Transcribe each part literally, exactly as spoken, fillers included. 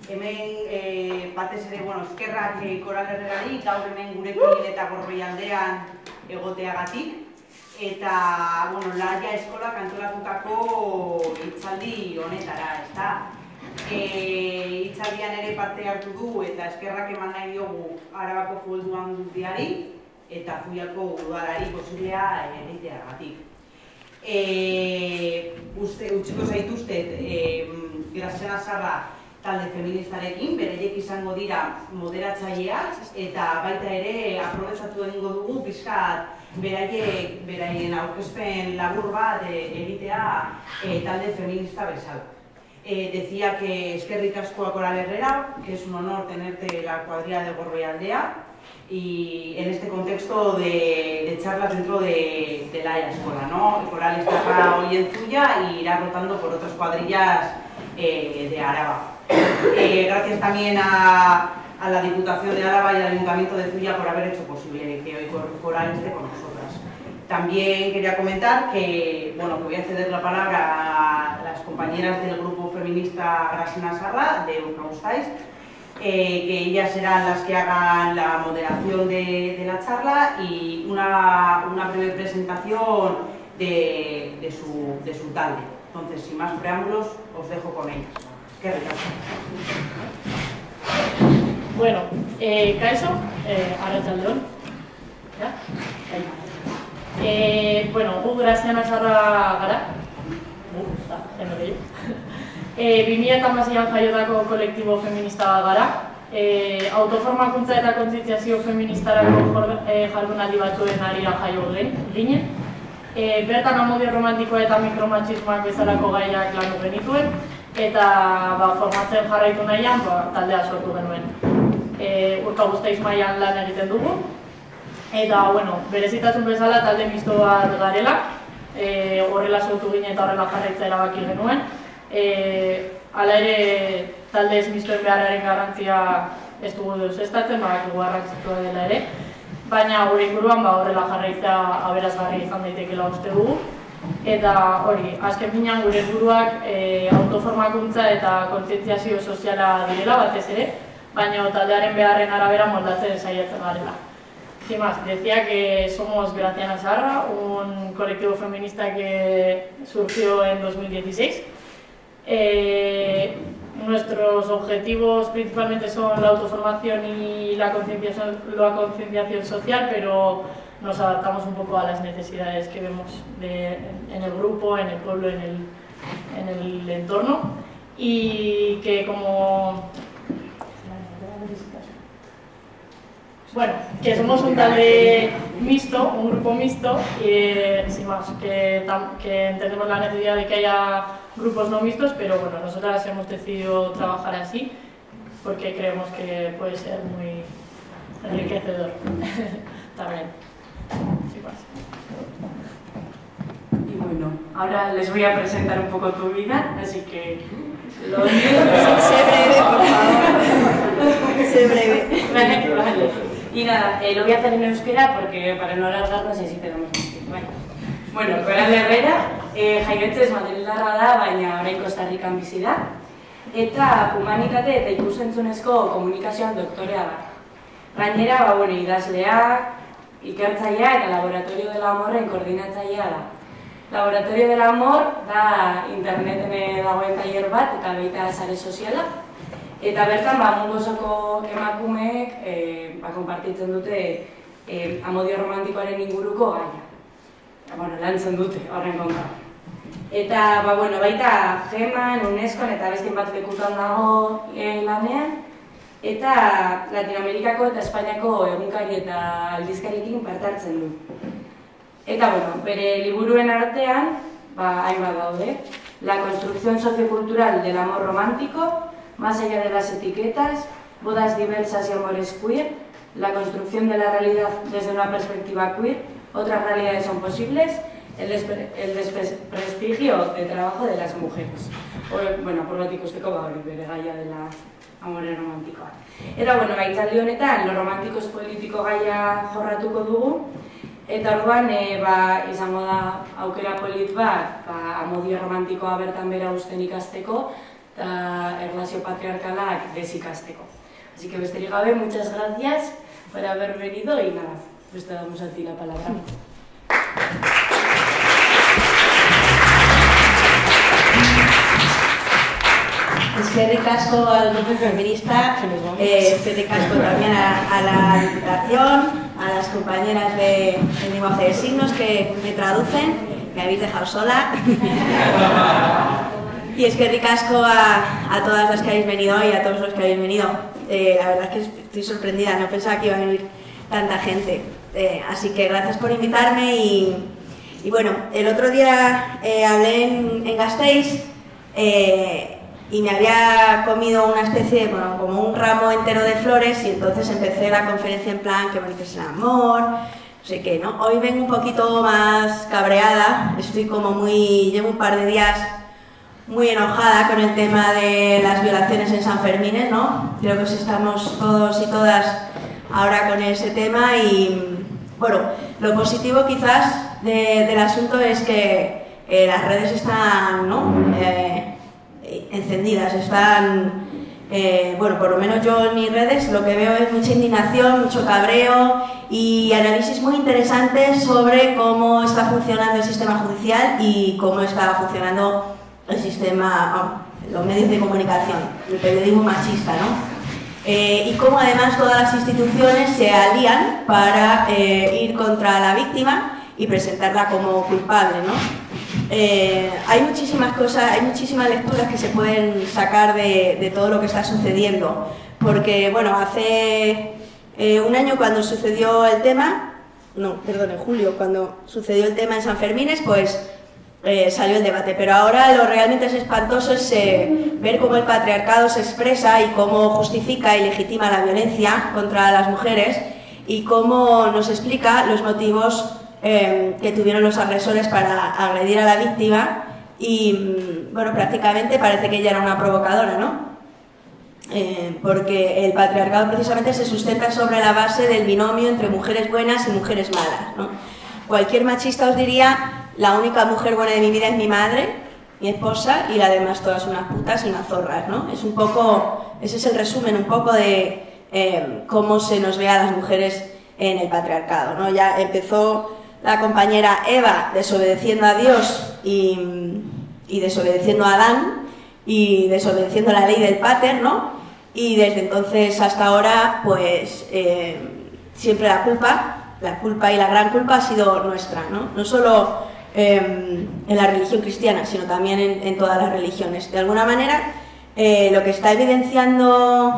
hemen batez ere, bueno, eskerrak Koral Herrerari, gaur hemen gurekin eta Gorbeialdean egoteagatik. Eta, bueno, Laia Eskolak antolatutako hitzaldi honetara, ezta? Hitzaldian ere parte hartu du eta eskerrak eman nahi diogu Arabako Foru Aldundiari eta Zuiako udalari posiblea egiteagatik. Utziko zaituztet, Graziana Zarra talde feministarekin, bereiek izango dira moderatzaileak eta baita ere aprobetxatu egingo dugu pixkat beraiek beraien aurkezpen labur bat egitea talde feminista bezala. Decía que eskerrik asko a Koral Herrera, que es un honor tenerte la cuadrilla de Gorbeialdea y en este contexto de, de charlas dentro de, de la escuela, ¿no? Coral está hoy en Zuya y irá rotando por otras cuadrillas eh, de Araba. Eh, gracias también a, a la Diputación de Araba y al Ayuntamiento de Zuya por haber hecho posible que hoy Coral esté con nosotras. También quería comentar que, bueno, que voy a ceder la palabra a las compañeras del grupo feminista Graziana Zarra, de Urkabustaiz, eh, que ellas serán las que hagan la moderación de, de la charla y una, una breve presentación de, de, su, de su talde. Entonces, sin más preámbulos, os dejo con ellas. Qué rico. Bueno, eh, Kaixo, eh, Arratsaldeon. ¿Ya? Eh, bueno, gu Graziana Zarra gara. Uh, está, jende gehiago. Eh, bi mila hamaseian jaiotako kolektibo feminista gara. Eh, autoformakuntza eta kontzientziazio feministarako eh, jardunaldi batzuen harira jaio ginen. Eh, bertan amodio romantikoa eta mikromatxismoak bezalako gaiak landu genituen. Eta ba, formatzen jarraitu nahian, ba, taldea sortu genuen. E, Urkabustaiz mailan lan egiten dugu. Eta, bueno, berezitasun bezala talde misto bat garela. E, horrela sortu ginen eta horrela jarraitza erabaki genuen. E, hala ere, talde ez mistoen beharraren garrantzia ez dugu deusestatzen, badakigu garrantzitsua dela ere. Baina gure inguruan ba, horrela jarraitza aberasgarria izan daitekeela uste dugu. Eta hori, azken finean gure helburuak e, autoformakuntza eta kontzientziazio soziala direla batez ere, baina taldearen beharren arabera moldatzen saiatzen garela. Sin más, decía que somos Graziana Zarra, un colectivo feminista que surgió en dos mil dieciséis. Eh, nuestros objetivos principalmente son la autoformación y la concienciación, la concienciación social, pero nos adaptamos un poco a las necesidades que vemos de, en el grupo, en el pueblo, en el, en el entorno, y que como... Bueno, que somos un talde mixto, un grupo mixto, y sin más, que, que entendemos la necesidad de que haya grupos no mixtos, pero bueno, nosotras hemos decidido trabajar así, porque creemos que puede ser muy enriquecedor también. Sí, pues. Y bueno, ahora les voy a presentar un poco tu vida, así que lo sé breve, por favor. Sé breve. Vale, vale. Y nada, eh, lo voy a hacer en euskera porque para no alargarnos así tenemos más tiempo. Vale. Bueno, Koral Herrera, eh, jaiotzez Madrildarra da, baina orain Costa Rican bizi da. Eta humanitate eta ikusentzunezko komunikazioan doktorea da. Gainera, ba, bueno, idazlea, ikertzailea eta Laboratorio del Amorren koordinatzailea da. Laboratorio del Amor da interneten dagoen tailer bat eta baita sare soziala. Eta bertan, ba, mundu osoko emakumeek eh, ba, konpartitzen dute eh, amodio romantikoaren inguruko gaia. Bueno, lantzen dute horren kontra. Eta, ba, bueno, baita Geman, Unescon eta beste bat lekutan dago eh, lanean. Eta Latinoamerikako eta Espainiako egunkari eta aldizkariekin parte hartzen du. Eta, bueno, bere liburuen artean, ba, hainbat daude. La construcción sociocultural del amor romántico, más allá de las etiquetas, bodas diversas y amores queer, la construcción de la realidad desde una perspectiva queer, otras realidades son posibles, el, el desprestigio de trabajo de las mujeres. O, bueno, por bat ikusteko ba hori bere gaia dela amore romantikoa. Eta, bueno, gaitzaldi honetan, lo romantiko es politiko gaia jorratuko dugu, eta orduan, e, ba, izango da aukera polit bat, ba, amodio romantikoa bertan bera usten ikasteko, eta erlazio patriarkalak desikasteko. Así que besterik gabe, muchas gracias por haber venido y nada, pues te damos a ti la palabra. Eskerrik asko al grupo feminista, eh, eskerrik asko también a, a la Diputación, a las compañeras de, del lenguaje de signos que me traducen, me habéis dejado sola. Y eskerrik asko a, a todas las que habéis venido hoy, a todos los que habéis venido. Eh, la verdad es que estoy sorprendida, no pensaba que iba a venir tanta gente. Eh, así que gracias por invitarme y, y bueno, el otro día eh, hablé en, en Gasteiz eh, y me había comido una especie de, bueno, como un ramo entero de flores y entonces empecé la conferencia en plan que bonito es el amor, no sé qué, ¿no? Hoy vengo un poquito más cabreada, estoy como muy, llevo un par de días muy enojada con el tema de las violaciones en San Fermines, ¿no? Creo que estamos todos y todas ahora con ese tema y, bueno, lo positivo quizás de, del asunto es que eh, las redes están, ¿no? Eh, encendidas, están, eh, bueno, por lo menos yo en mis redes lo que veo es mucha indignación, mucho cabreo y análisis muy interesantes sobre cómo está funcionando el sistema judicial y cómo está funcionando el sistema, oh, los medios de comunicación, el periodismo machista, ¿no? Eh, y cómo además todas las instituciones se alían para eh, ir contra la víctima y presentarla como culpable, ¿no? Eh, hay muchísimas cosas, hay muchísimas lecturas que se pueden sacar de, de todo lo que está sucediendo, porque, bueno, hace eh, un año cuando sucedió el tema, no, perdón, en julio, cuando sucedió el tema en San Fermines, pues eh, salió el debate, pero ahora lo realmente es espantoso es eh, ver cómo el patriarcado se expresa y cómo justifica y legitima la violencia contra las mujeres y cómo nos explica los motivos Eh, que tuvieron los agresores para agredir a la víctima y, bueno, prácticamente parece que ella era una provocadora, ¿no? Eh, porque el patriarcado precisamente se sustenta sobre la base del binomio entre mujeres buenas y mujeres malas, ¿no? Cualquier machista os diría, la única mujer buena de mi vida es mi madre, mi esposa, y las demás todas unas putas y unas zorras, ¿no? Es un poco, ese es el resumen un poco de eh, cómo se nos ve a las mujeres en el patriarcado, ¿no? Ya empezó la compañera Eva desobedeciendo a Dios y, y desobedeciendo a Adán y desobedeciendo la ley del pater, ¿no? Y desde entonces hasta ahora, pues eh, siempre la culpa, la culpa y la gran culpa ha sido nuestra, ¿no? No solo eh, en la religión cristiana, sino también en, en todas las religiones. De alguna manera, eh, lo que está evidenciando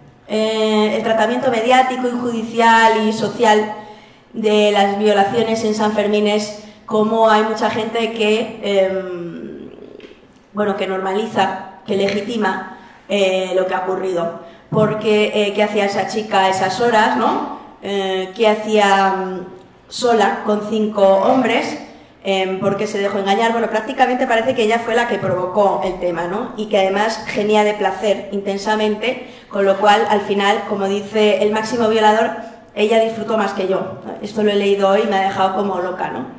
eh, el tratamiento mediático y judicial y social de las violaciones en San Fermín es cómo hay mucha gente que, eh, bueno, que normaliza, que legitima eh, lo que ha ocurrido. Porque, eh, ¿qué hacía esa chica a esas horas, no? Eh, ¿Qué hacía um, sola con cinco hombres? Eh, ¿Por qué se dejó engañar? Bueno, prácticamente parece que ella fue la que provocó el tema, ¿no? Y que además genia de placer intensamente, con lo cual, al final, como dice el máximo violador, ella disfrutó más que yo. Esto lo he leído hoy y me ha dejado como loca, ¿no?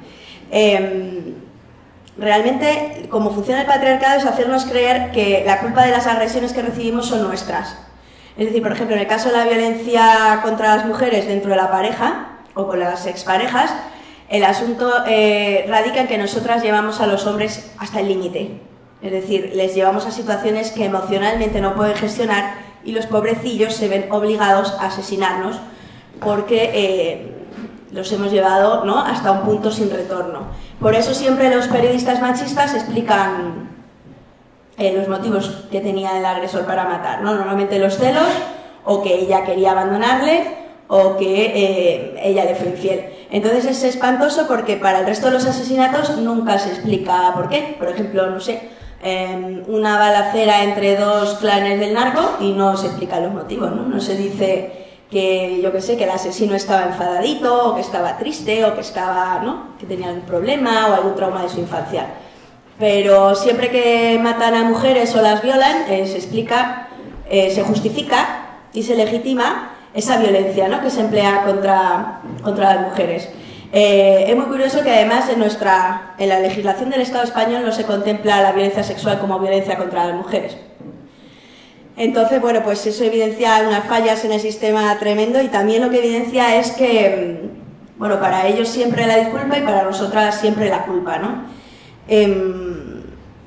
Eh, realmente, como funciona el patriarcado es hacernos creer que la culpa de las agresiones que recibimos son nuestras. Es decir, por ejemplo, en el caso de la violencia contra las mujeres dentro de la pareja o con las exparejas, el asunto eh, radica en que nosotras llevamos a los hombres hasta el límite. Es decir, les llevamos a situaciones que emocionalmente no pueden gestionar y los pobrecillos se ven obligados a asesinarnos porque eh, los hemos llevado, ¿no?, hasta un punto sin retorno. Por eso siempre los periodistas machistas explican eh, los motivos que tenía el agresor para matar, ¿no? Normalmente los celos, o que ella quería abandonarle, o que eh, ella le fue infiel. Entonces es espantoso porque para el resto de los asesinatos nunca se explica por qué. Por ejemplo, no sé, eh, una balacera entre dos clanes del narco y no se explican los motivos, ¿no? No se dice que, yo qué sé, que el asesino estaba enfadadito, o que estaba triste, o que estaba, ¿no?, que tenía algún problema o algún trauma de su infancia. Pero siempre que matan a mujeres o las violan, eh, se explica, eh, se justifica y se legitima esa violencia, ¿no?, que se emplea contra, contra las mujeres. Eh, es muy curioso que además en, nuestra, en la legislación del Estado español no se contempla la violencia sexual como violencia contra las mujeres. Entonces, bueno, pues eso evidencia unas fallas en el sistema tremendo y también lo que evidencia es que, bueno, para ellos siempre la disculpa y para nosotras siempre la culpa, ¿no? Eh,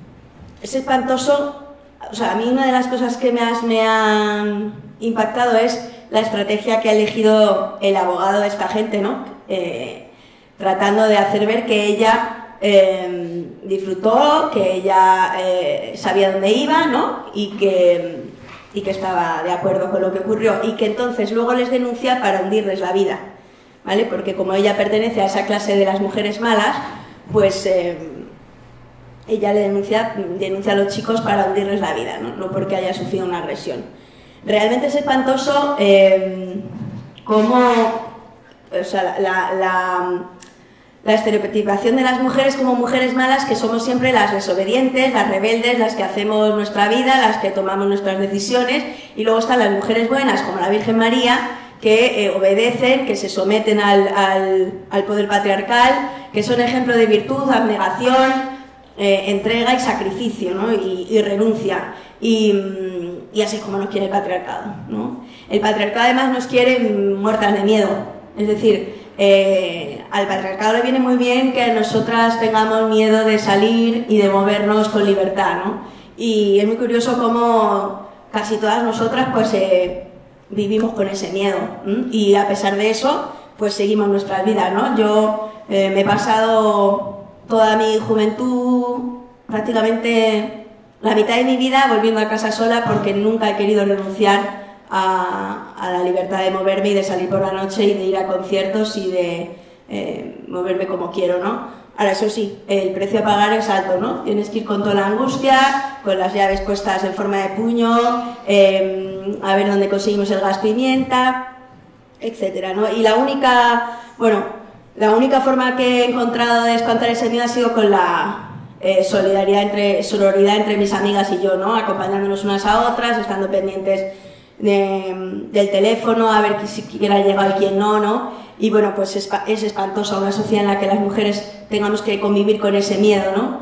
es espantoso, o sea, a mí una de las cosas que más me han impactado es la estrategia que ha elegido el abogado de esta gente, ¿no? Eh, tratando de hacer ver que ella eh, disfrutó, que ella eh, sabía dónde iba, ¿no? Y que, y que estaba de acuerdo con lo que ocurrió y que entonces luego les denuncia para hundirles la vida, ¿vale? Porque como ella pertenece a esa clase de las mujeres malas, pues eh, ella le denuncia, denuncia a los chicos para hundirles la vida, ¿no? No porque haya sufrido una agresión. Realmente es espantoso eh, cómo, o sea, la, la, la, la estereotipación de las mujeres como mujeres malas, que somos siempre las desobedientes, las rebeldes, las que hacemos nuestra vida, las que tomamos nuestras decisiones, y luego están las mujeres buenas, como la Virgen María, que eh, obedecen, que se someten al, al, al poder patriarcal, que son ejemplo de virtud, abnegación, eh, entrega y sacrificio, ¿no? y, y renuncia. Y, y así es como nos quiere el patriarcado, ¿no? El patriarcado además nos quiere muertas de miedo, es decir, eh, al patriarcado le viene muy bien que nosotras tengamos miedo de salir y de movernos con libertad, ¿no? Y es muy curioso cómo casi todas nosotras pues eh, vivimos con ese miedo, ¿m? Y a pesar de eso pues seguimos nuestras vidas, ¿no? Yo eh, me he pasado toda mi juventud prácticamente la mitad de mi vida volviendo a casa sola porque nunca he querido renunciar a, a la libertad de moverme y de salir por la noche y de ir a conciertos y de eh, moverme como quiero, ¿no? Ahora, eso sí, el precio a pagar es alto, ¿no? Tienes que ir con toda la angustia, con las llaves puestas en forma de puño, eh, a ver dónde conseguimos el gas pimienta, etcétera, ¿no? Y la única, bueno, la única forma que he encontrado de espantar ese miedo ha sido con la Eh, solidaridad entre, sororidad entre mis amigas y yo, ¿no? Acompañándonos unas a otras, estando pendientes de, del teléfono, a ver quién ha llegado y quién no, ¿no? Y bueno, pues es, es espantosa una sociedad en la que las mujeres tengamos que convivir con ese miedo, ¿no?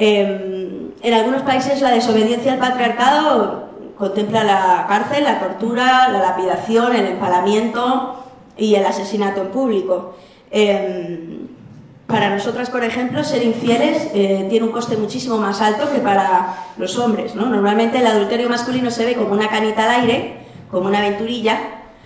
Eh, en algunos países la desobediencia al patriarcado contempla la cárcel, la tortura, la lapidación, el empalamiento y el asesinato en público. Eh, Para nosotras, por ejemplo, ser infieles eh, tiene un coste muchísimo más alto que para los hombres, ¿no? Normalmente el adulterio masculino se ve como una canita al aire, como una aventurilla,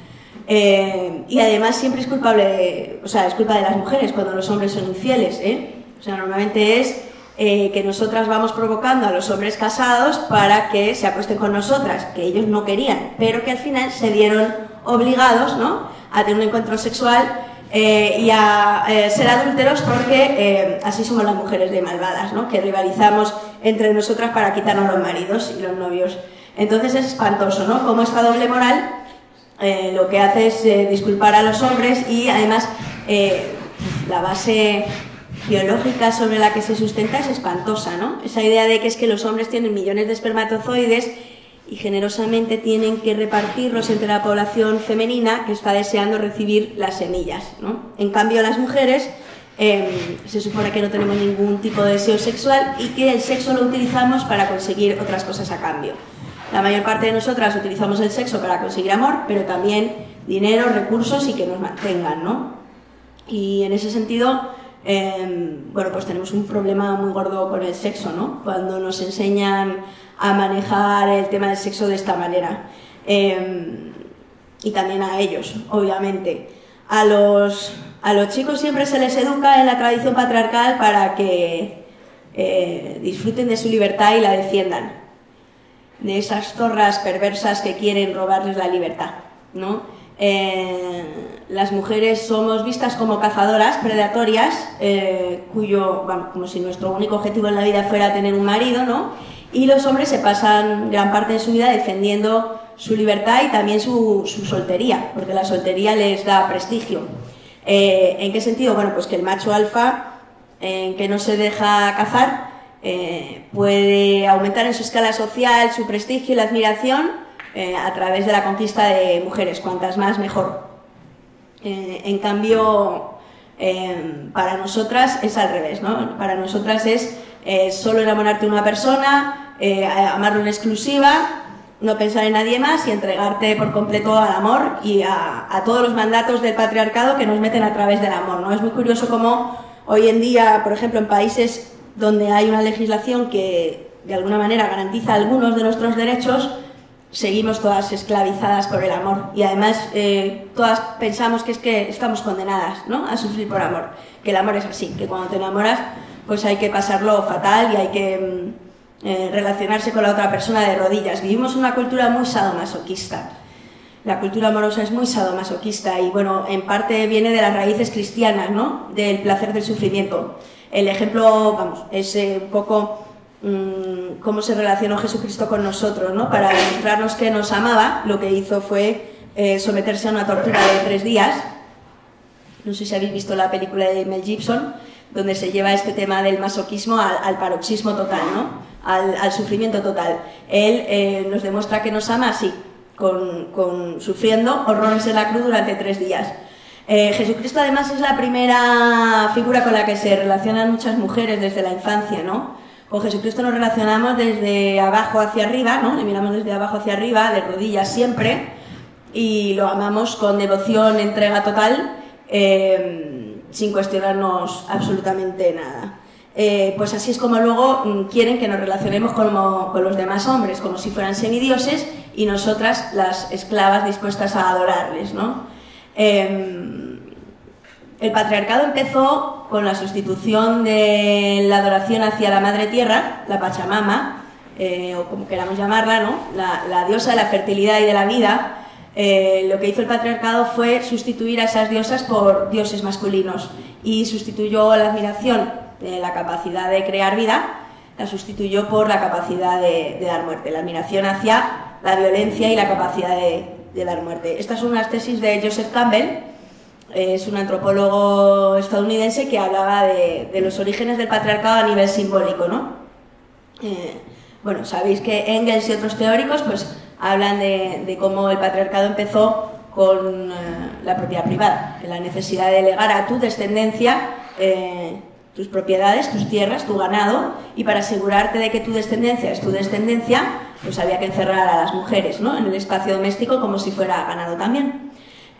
eh, y además siempre es culpable, o sea, es culpa de las mujeres cuando los hombres son infieles, ¿eh? O sea, normalmente es eh, que nosotras vamos provocando a los hombres casados para que se acuesten con nosotras, que ellos no querían, pero que al final se vieron obligados, ¿no?, a tener un encuentro sexual Eh, y a eh, ser adúlteros porque eh, así somos las mujeres de malvadas, ¿no? Que rivalizamos entre nosotras para quitarnos los maridos y los novios. Entonces es espantoso, ¿no? Como esta doble moral eh, lo que hace es eh, disculpar a los hombres y además eh, la base biológica sobre la que se sustenta es espantosa, ¿no? Esa idea de que es que los hombres tienen millones de espermatozoides y generosamente tienen que repartirlos entre la población femenina que está deseando recibir las semillas, ¿no? En cambio, las mujeres eh, se supone que no tenemos ningún tipo de deseo sexual y que el sexo lo utilizamos para conseguir otras cosas a cambio. La mayor parte de nosotras utilizamos el sexo para conseguir amor, pero también dinero, recursos y que nos mantengan, ¿no? Y en ese sentido, eh, bueno, pues tenemos un problema muy gordo con el sexo, ¿no? Cuando nos enseñan a manejar el tema del sexo de esta manera. Eh, y también a ellos, obviamente. A los, a los chicos siempre se les educa en la tradición patriarcal para que eh, disfruten de su libertad y la defiendan. De esas zorras perversas que quieren robarles la libertad, ¿no? Eh, las mujeres somos vistas como cazadoras predatorias, eh, cuyo, bueno, como si nuestro único objetivo en la vida fuera tener un marido, ¿no? Y los hombres se pasan gran parte de su vida defendiendo su libertad y también su, su soltería, porque la soltería les da prestigio. Eh, ¿En qué sentido? Bueno, pues que el macho alfa, eh, que no se deja cazar, eh, puede aumentar en su escala social su prestigio y la admiración eh, a través de la conquista de mujeres, cuantas más mejor. Eh, en cambio, eh, para nosotras es al revés, ¿no? Para nosotras es eh, solo enamorarte de una persona, eh, amarlo en exclusiva no pensar en nadie más y entregarte por completo al amor y a, a todos los mandatos del patriarcado que nos meten a través del amor, ¿no? Es muy curioso cómo hoy en día, por ejemplo, en países donde hay una legislación que de alguna manera garantiza algunos de nuestros derechos, seguimos todas esclavizadas por el amor y además eh, todas pensamos que es que estamos condenadas, ¿no?, a sufrir por amor, que el amor es así, que cuando te enamoras pues hay que pasarlo fatal y hay que eh, relacionarse con la otra persona de rodillas. Vivimos una cultura muy sadomasoquista. La cultura amorosa es muy sadomasoquista y, bueno, en parte viene de las raíces cristianas, ¿no?, del placer del sufrimiento. El ejemplo, vamos, es eh, un poco mmm, cómo se relacionó Jesucristo con nosotros, ¿no? Para demostrarnos que nos amaba, lo que hizo fue eh, someterse a una tortura de tres días. No sé si habéis visto la película de Mel Gibson, donde se lleva este tema del masoquismo al, al paroxismo total, ¿no?, al, al sufrimiento total. Él eh, nos demuestra que nos ama así, con, con, sufriendo horrores en la cruz durante tres días. Eh, Jesucristo además es la primera figura con la que se relacionan muchas mujeres desde la infancia, ¿no? Con Jesucristo nos relacionamos desde abajo hacia arriba, ¿no? Le miramos desde abajo hacia arriba, de rodillas siempre, y lo amamos con devoción, entrega total, eh, sin cuestionarnos absolutamente nada. Eh, pues así es como luego mm, quieren que nos relacionemos como, con los demás hombres, como si fueran semidioses, y nosotras las esclavas dispuestas a adorarles, ¿no? Eh, el patriarcado empezó con la sustitución de la adoración hacia la madre tierra, la Pachamama, eh, o como queramos llamarla, ¿no?, la, la diosa de la fertilidad y de la vida. Eh, lo que hizo el patriarcado fue sustituir a esas diosas por dioses masculinos y sustituyó la admiración de la capacidad de crear vida, la sustituyó por la capacidad de, de dar muerte, la admiración hacia la violencia y la capacidad de, de dar muerte. Estas son unas tesis de Joseph Campbell, eh, es un antropólogo estadounidense que hablaba de, de los orígenes del patriarcado a nivel simbólico, ¿no? Eh, bueno, sabéis que Engels y otros teóricos pues hablan de, de cómo el patriarcado empezó con eh, la propiedad privada, la necesidad de legar a tu descendencia eh, tus propiedades, tus tierras, tu ganado, y para asegurarte de que tu descendencia es tu descendencia, pues había que encerrar a las mujeres, ¿no?, en el espacio doméstico como si fuera ganado también.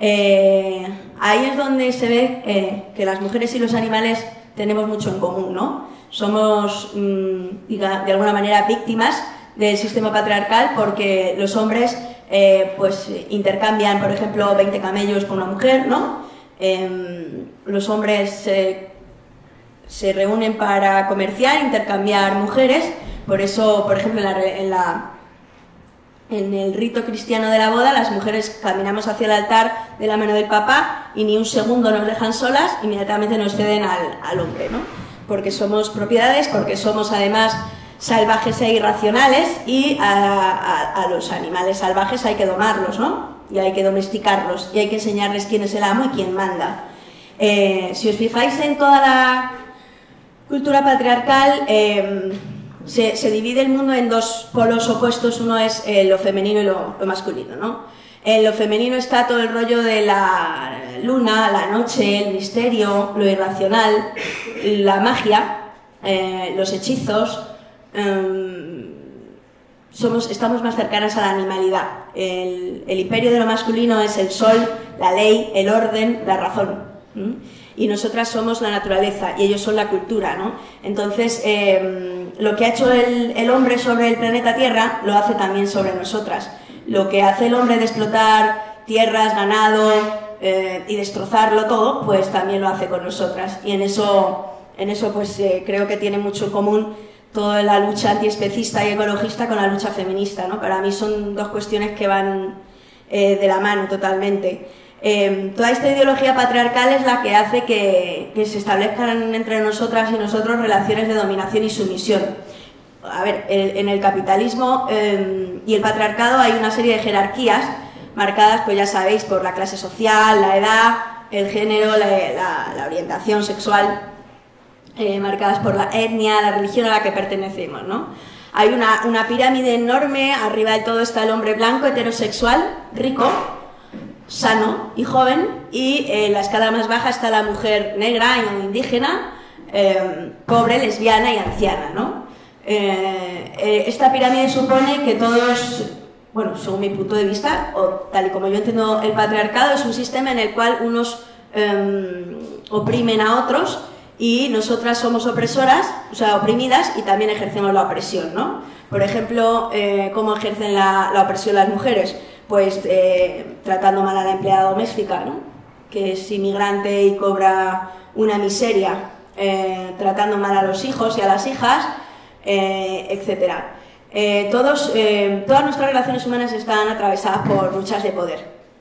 Eh, ahí es donde se ve eh, que las mujeres y los animales tenemos mucho en común, ¿no? Somos, mmm, diga, de alguna manera, víctimas del sistema patriarcal porque los hombres eh, pues intercambian, por ejemplo, veinte camellos con una mujer, ¿no? Eh, los hombres eh, se reúnen para comerciar, intercambiar mujeres, por eso, por ejemplo, en, la, en, la, en el rito cristiano de la boda, las mujeres caminamos hacia el altar de la mano del papá y ni un segundo nos dejan solas, inmediatamente nos ceden al, al hombre, ¿no? Porque somos propiedades, porque somos además salvajes e irracionales y a, a, a los animales salvajes hay que domarlos, ¿no? Y hay que domesticarlos y hay que enseñarles quién es el amo y quién manda. Eh, si os fijáis en toda la cultura patriarcal, eh, se, se divide el mundo en dos polos opuestos. Uno es eh, lo femenino y lo, lo masculino, ¿no? En lo femenino está todo el rollo de la luna, la noche, el misterio, lo irracional, la magia, eh, los hechizos. Eh, somos, estamos más cercanas a la animalidad. El, el imperio de lo masculino es el sol, la ley, el orden, la razón. ¿Mm? Y nosotras somos la naturaleza y ellos son la cultura, ¿no? Entonces, eh, lo que ha hecho el, el hombre sobre el planeta Tierra lo hace también sobre nosotras. Lo que hace el hombre de explotar tierras, ganado eh, y destrozarlo todo, pues también lo hace con nosotras. Y en eso, en eso pues eh, creo que tiene mucho en común toda la lucha antiespecista y ecologista con la lucha feminista, ¿no? Para mí son dos cuestiones que van eh, de la mano totalmente. Eh, toda esta ideología patriarcal es la que hace que, que se establezcan entre nosotras y nosotros relaciones de dominación y sumisión. A ver, el, en el capitalismo eh, y el patriarcado hay una serie de jerarquías marcadas, pues ya sabéis, por la clase social, la edad, el género, la, la, la orientación sexual, eh, marcadas por la etnia, la religión a la que pertenecemos, ¿no? Hay una, una pirámide enorme, arriba de todo está el hombre blanco, heterosexual, rico, sano y joven, y en eh, la escala más baja está la mujer negra o indígena, eh, pobre, lesbiana y anciana, ¿no? Eh, eh, esta pirámide supone que todos, bueno, según mi punto de vista, o tal y como yo entiendo el patriarcado, es un sistema en el cual unos eh, oprimen a otros y nosotras somos opresoras, o sea, oprimidas, y también ejercemos la opresión, ¿no? Por ejemplo, eh, ¿cómo ejercen la, la opresión las mujeres? Pues eh, tratando mal a la empleada doméstica, ¿no? Que es inmigrante y cobra una miseria, eh, tratando mal a los hijos y a las hijas, eh, etcétera. Eh, todos, eh, todas nuestras relaciones humanas están atravesadas por luchas de poder.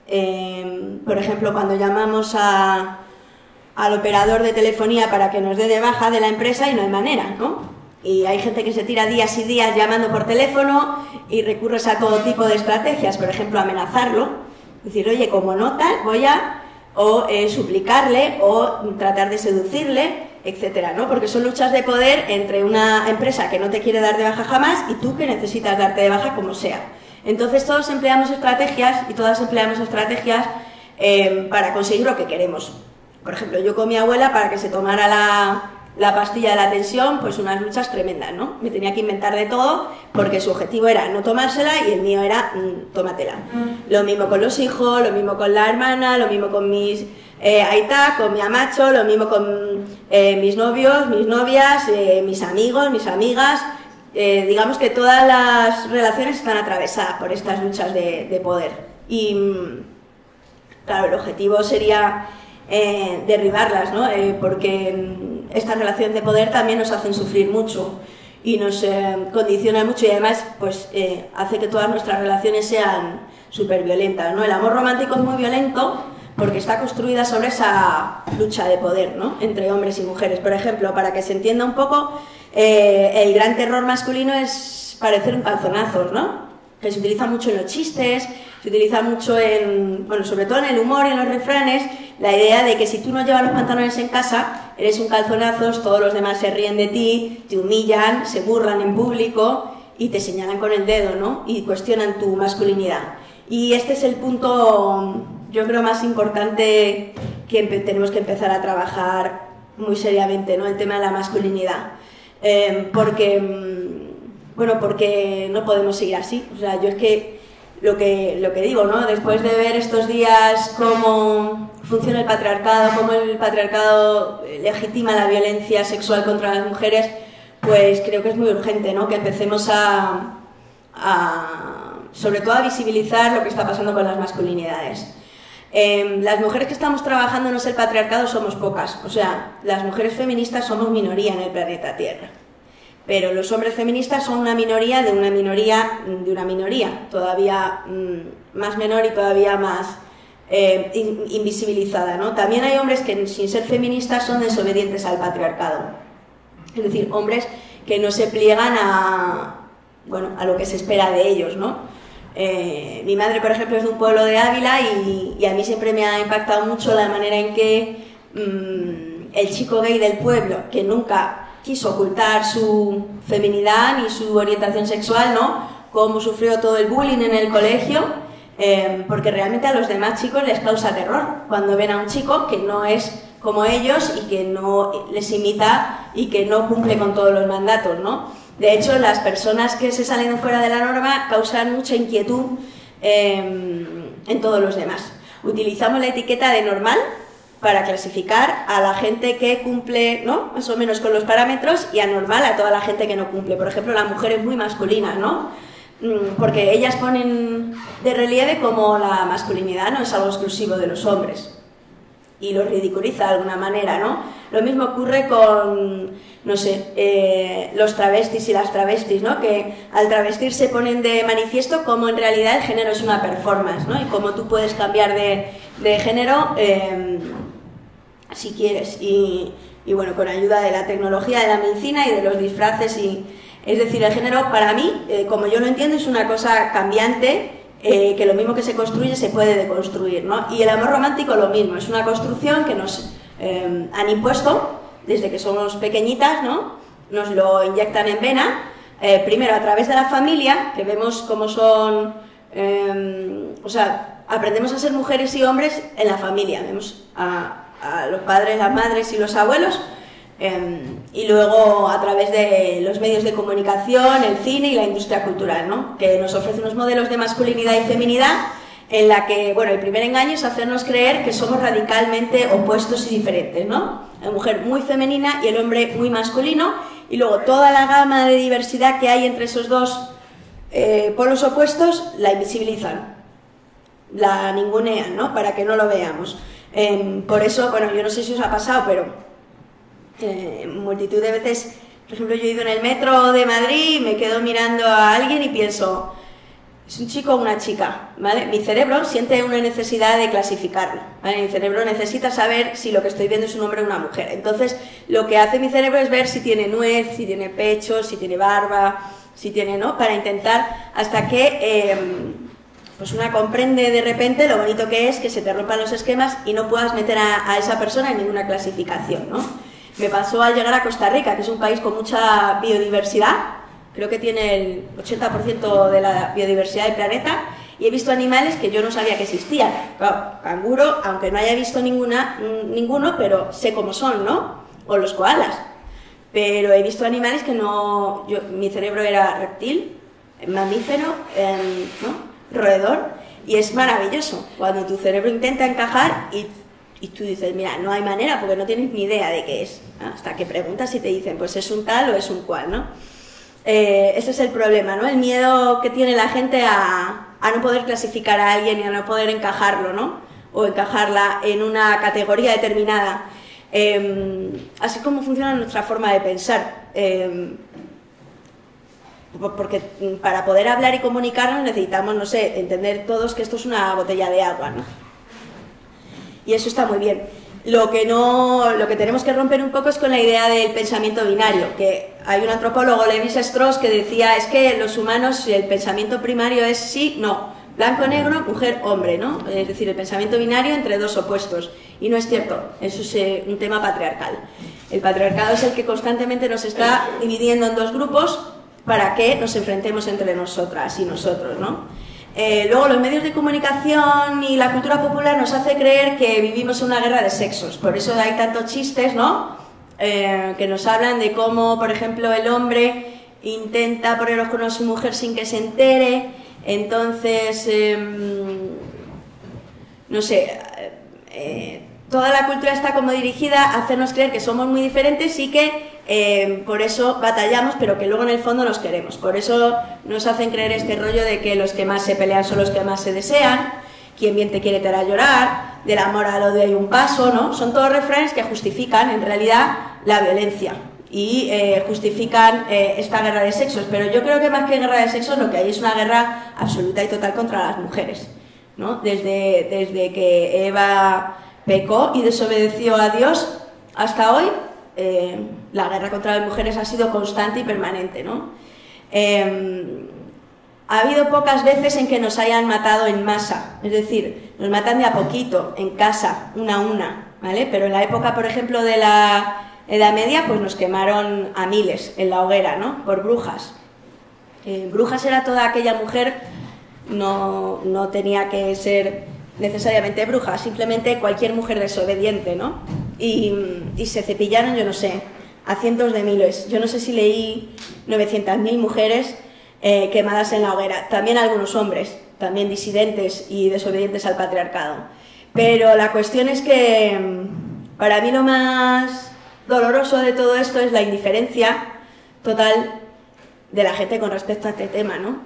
Eh, por ejemplo, cuando llamamos a, al operador de telefonía para que nos dé de baja de la empresa y no hay manera, ¿no? Y hay gente que se tira días y días llamando por teléfono y recurres a todo tipo de estrategias, por ejemplo, amenazarlo, decir, oye, como no tal, voy a o eh, suplicarle o tratar de seducirle, etcétera, ¿no? Porque son luchas de poder entre una empresa que no te quiere dar de baja jamás y tú que necesitas darte de baja como sea. Entonces todos empleamos estrategias y todas empleamos estrategias eh, para conseguir lo que queremos. Por ejemplo, yo con mi abuela, para que se tomara la, la pastilla de la tensión, pues unas luchas tremendas, ¿no? Me tenía que inventar de todo porque su objetivo era no tomársela y el mío era mmm, tómatela. Mm. Lo mismo con los hijos, lo mismo con la hermana, lo mismo con mis eh, aitá, con mi amacho, lo mismo con eh, mis novios, mis novias, eh, mis amigos, mis amigas. Eh, digamos que todas las relaciones están atravesadas por estas luchas de, de poder. Y claro, el objetivo sería eh, derribarlas, ¿no? Eh, porque estas relaciones de poder también nos hacen sufrir mucho y nos eh, condicionan mucho y además pues, eh, hace que todas nuestras relaciones sean súper violentas, ¿no? El amor romántico es muy violento porque está construida sobre esa lucha de poder, ¿no? Entre hombres y mujeres. Por ejemplo, para que se entienda un poco, eh, el gran terror masculino es parecer un calzonazos, ¿no? Que se utiliza mucho en los chistes, se utiliza mucho en, bueno, sobre todo en el humor y en los refranes, la idea de que si tú no llevas los pantalones en casa, eres un calzonazos, todos los demás se ríen de ti, te humillan, se burlan en público y te señalan con el dedo, ¿no? Y cuestionan tu masculinidad. Y este es el punto, yo creo, más importante que tenemos que empezar a trabajar muy seriamente, ¿no? El tema de la masculinidad. Eh, porque, bueno, porque no podemos seguir así. O sea, yo es que lo que, lo que digo, ¿no? Después de ver estos días cómo funciona el patriarcado, cómo el patriarcado legitima la violencia sexual contra las mujeres, pues creo que es muy urgente, ¿no? Que empecemos a... a sobre todo a visibilizar lo que está pasando con las masculinidades. Eh, las mujeres que estamos trabajando en el patriarcado somos pocas, o sea, las mujeres feministas somos minoría en el planeta Tierra, pero los hombres feministas son una minoría de una minoría de una minoría, todavía mmm, más menor y todavía más eh, in, invisibilizada, ¿no? También hay hombres que sin ser feministas son desobedientes al patriarcado, es decir, hombres que no se pliegan a, bueno, a lo que se espera de ellos, ¿no? Eh, mi madre, por ejemplo, es de un pueblo de Ávila y, y a mí siempre me ha impactado mucho la manera en que mmm, el chico gay del pueblo, que nunca quiso ocultar su feminidad ni su orientación sexual, ¿no? Cómo sufrió todo el bullying en el colegio, eh, porque realmente a los demás chicos les causa terror cuando ven a un chico que no es como ellos y que no les imita y que no cumple con todos los mandatos, ¿no? De hecho, las personas que se salen fuera de la norma causan mucha inquietud eh, en todos los demás. Utilizamos la etiqueta de normal para clasificar a la gente que cumple, ¿no?, más o menos con los parámetros, y anormal a toda la gente que no cumple. Por ejemplo, las mujeres muy masculinas, ¿no? Porque ellas ponen de relieve como la masculinidad no es algo exclusivo de los hombres y lo ridiculiza de alguna manera, ¿no? Lo mismo ocurre con, no sé, eh, los travestis y las travestis, ¿no? Que al travestirse ponen de manifiesto cómo en realidad el género es una performance, ¿no? Y cómo tú puedes cambiar de, de género eh, si quieres. Y, y bueno, con ayuda de la tecnología, de la medicina y de los disfraces. Y, es decir, el género para mí, eh, como yo lo entiendo, es una cosa cambiante, Eh, que lo mismo que se construye se puede deconstruir, ¿no? Y el amor romántico lo mismo, es una construcción que nos eh, han impuesto desde que somos pequeñitas, ¿no? Nos lo inyectan en vena, eh, primero a través de la familia, que vemos cómo son, eh, o sea, aprendemos a ser mujeres y hombres en la familia, vemos a, a los padres, las madres y los abuelos, Eh, y luego a través de los medios de comunicación, el cine y la industria cultural, ¿no? Que nos ofrece unos modelos de masculinidad y feminidad en la que, bueno, el primer engaño es hacernos creer que somos radicalmente opuestos y diferentes, ¿no? La mujer muy femenina y el hombre muy masculino, y luego toda la gama de diversidad que hay entre esos dos eh, polos opuestos la invisibilizan, la ningunean, ¿no? Para que no lo veamos. Eh, por eso, bueno, yo no sé si os ha pasado, pero Eh, multitud de veces, por ejemplo, yo he ido en el metro de Madrid y me quedo mirando a alguien y pienso, ¿es un chico o una chica? ¿Vale? Mi cerebro siente una necesidad de clasificarlo, ¿vale? Mi cerebro necesita saber si lo que estoy viendo es un hombre o una mujer. Entonces, lo que hace mi cerebro es ver si tiene nuez, si tiene pecho, si tiene barba, si tiene, ¿no? Para intentar, hasta que eh, pues una comprende de repente lo bonito que es que se te rompan los esquemas y no puedas meter a, a esa persona en ninguna clasificación, ¿no? Me pasó al llegar a Costa Rica, que es un país con mucha biodiversidad, creo que tiene el ochenta por ciento de la biodiversidad del planeta, y he visto animales que yo no sabía que existían. Claro, canguro, aunque no haya visto ninguna, ninguno, pero sé cómo son, ¿no? O los koalas. Pero he visto animales que no... Yo, mi cerebro era reptil, mamífero, eh, ¿no? Roedor, y es maravilloso cuando tu cerebro intenta encajar y... Y tú dices, mira, no hay manera porque no tienes ni idea de qué es, ¿no? Hasta que preguntas y te dicen, pues es un tal o es un cual, ¿no? Eh, ese es el problema, ¿no? El miedo que tiene la gente a, a no poder clasificar a alguien y a no poder encajarlo, ¿no? O encajarla en una categoría determinada. Eh, así como funciona nuestra forma de pensar. Eh, porque para poder hablar y comunicarnos necesitamos, no sé, entender todos que esto es una botella de agua, ¿no? Y eso está muy bien. Lo que, no, lo que tenemos que romper un poco es con la idea del pensamiento binario, que hay un antropólogo, Lévi-Strauss, que decía, es que los humanos, el pensamiento primario es sí, no, blanco-negro, mujer-hombre, ¿no? Es decir, el pensamiento binario entre dos opuestos. Y no es cierto, eso es eh, un tema patriarcal. El patriarcado es el que constantemente nos está dividiendo en dos grupos para que nos enfrentemos entre nosotras y nosotros, ¿no? Eh, luego los medios de comunicación y la cultura popular nos hace creer que vivimos en una guerra de sexos, por eso hay tantos chistes, ¿no? Eh, que nos hablan de cómo, por ejemplo, el hombre intenta poner los cuernos a su mujer sin que se entere, entonces, eh, no sé, eh, toda la cultura está como dirigida a hacernos creer que somos muy diferentes y que eh, por eso batallamos, pero que luego en el fondo nos queremos. Por eso nos hacen creer este rollo de que los que más se pelean son los que más se desean, quien bien te quiere te hará llorar, del amor al odio hay un paso, ¿no? Son todos refranes que justifican en realidad la violencia y eh, justifican eh, esta guerra de sexos, pero yo creo que más que guerra de sexos lo que hay es una guerra absoluta y total contra las mujeres, ¿no? Desde, desde que Eva pecó y desobedeció a Dios hasta hoy, eh, la guerra contra las mujeres ha sido constante y permanente, ¿no? Eh, ha habido pocas veces en que nos hayan matado en masa, es decir, nos matan de a poquito, en casa, una a una, ¿vale? Pero en la época, por ejemplo, de la Edad Media, pues nos quemaron a miles en la hoguera, ¿no? Por brujas. Eh, brujas era toda aquella mujer, no, no tenía que ser necesariamente bruja, simplemente cualquier mujer desobediente, ¿no? Y, y se cepillaron, yo no sé, a cientos de miles. Yo no sé si leí novecientas mil mujeres eh, quemadas en la hoguera. También algunos hombres, también disidentes y desobedientes al patriarcado. Pero la cuestión es que para mí lo más doloroso de todo esto es la indiferencia total de la gente con respecto a este tema, ¿no?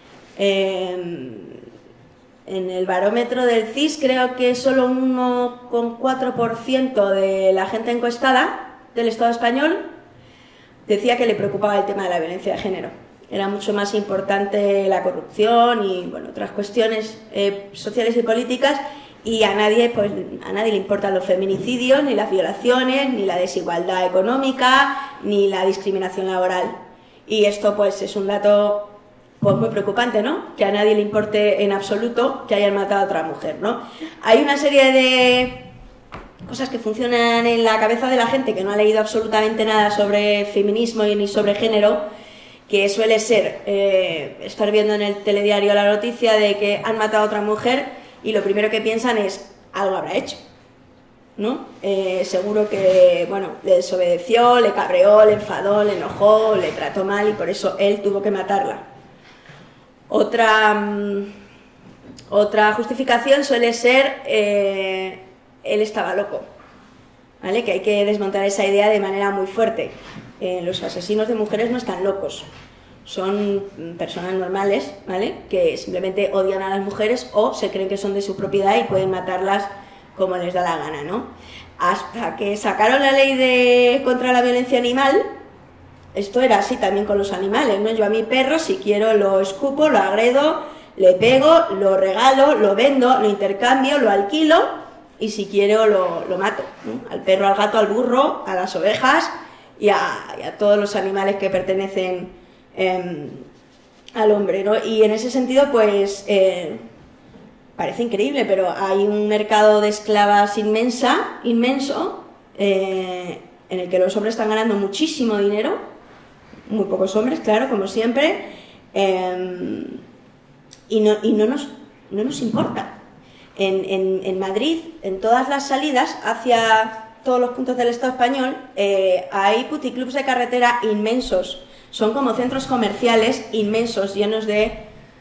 Eh, En el barómetro del C I S creo que solo un uno coma cuatro por ciento de la gente encuestada del Estado español decía que le preocupaba el tema de la violencia de género. Era mucho más importante la corrupción y bueno, otras cuestiones eh, sociales y políticas, y a nadie, pues, a nadie le importan los feminicidios, ni las violaciones, ni la desigualdad económica, ni la discriminación laboral. Y esto pues es un dato pues muy preocupante, ¿no? Que a nadie le importe en absoluto que hayan matado a otra mujer, ¿no? Hay una serie de cosas que funcionan en la cabeza de la gente que no ha leído absolutamente nada sobre feminismo ni sobre género, que suele ser eh, estar viendo en el telediario la noticia de que han matado a otra mujer y lo primero que piensan es, algo habrá hecho. ¿no? Eh, seguro que, bueno, le desobedeció, le cabreó, le enfadó, le enojó, le trató mal y por eso él tuvo que matarla. Otra, mmm, otra justificación suele ser, eh, él estaba loco, ¿vale? Que hay que desmontar esa idea de manera muy fuerte. Eh, los asesinos de mujeres no están locos, son personas normales, ¿vale? Que simplemente odian a las mujeres o se creen que son de su propiedad y pueden matarlas como les da la gana, ¿no? Hasta que sacaron la ley de contra la violencia animal, esto era así también con los animales, ¿no? Yo a mi perro, si quiero, lo escupo, lo agredo, le pego, lo regalo, lo vendo, lo intercambio, lo alquilo y si quiero lo, lo mato, ¿no? Al perro, al gato, al burro, a las ovejas y a, y a todos los animales que pertenecen eh, al hombre, ¿no? Y en ese sentido, pues, eh, parece increíble, pero hay un mercado de esclavas inmensa, inmenso, eh, en el que los hombres están ganando muchísimo dinero, muy pocos hombres, claro, como siempre, eh, y, no, y no, nos, no nos importa. En, en, en Madrid, en todas las salidas hacia todos los puntos del Estado español, eh, hay puticlubs de carretera inmensos, son como centros comerciales inmensos, llenos de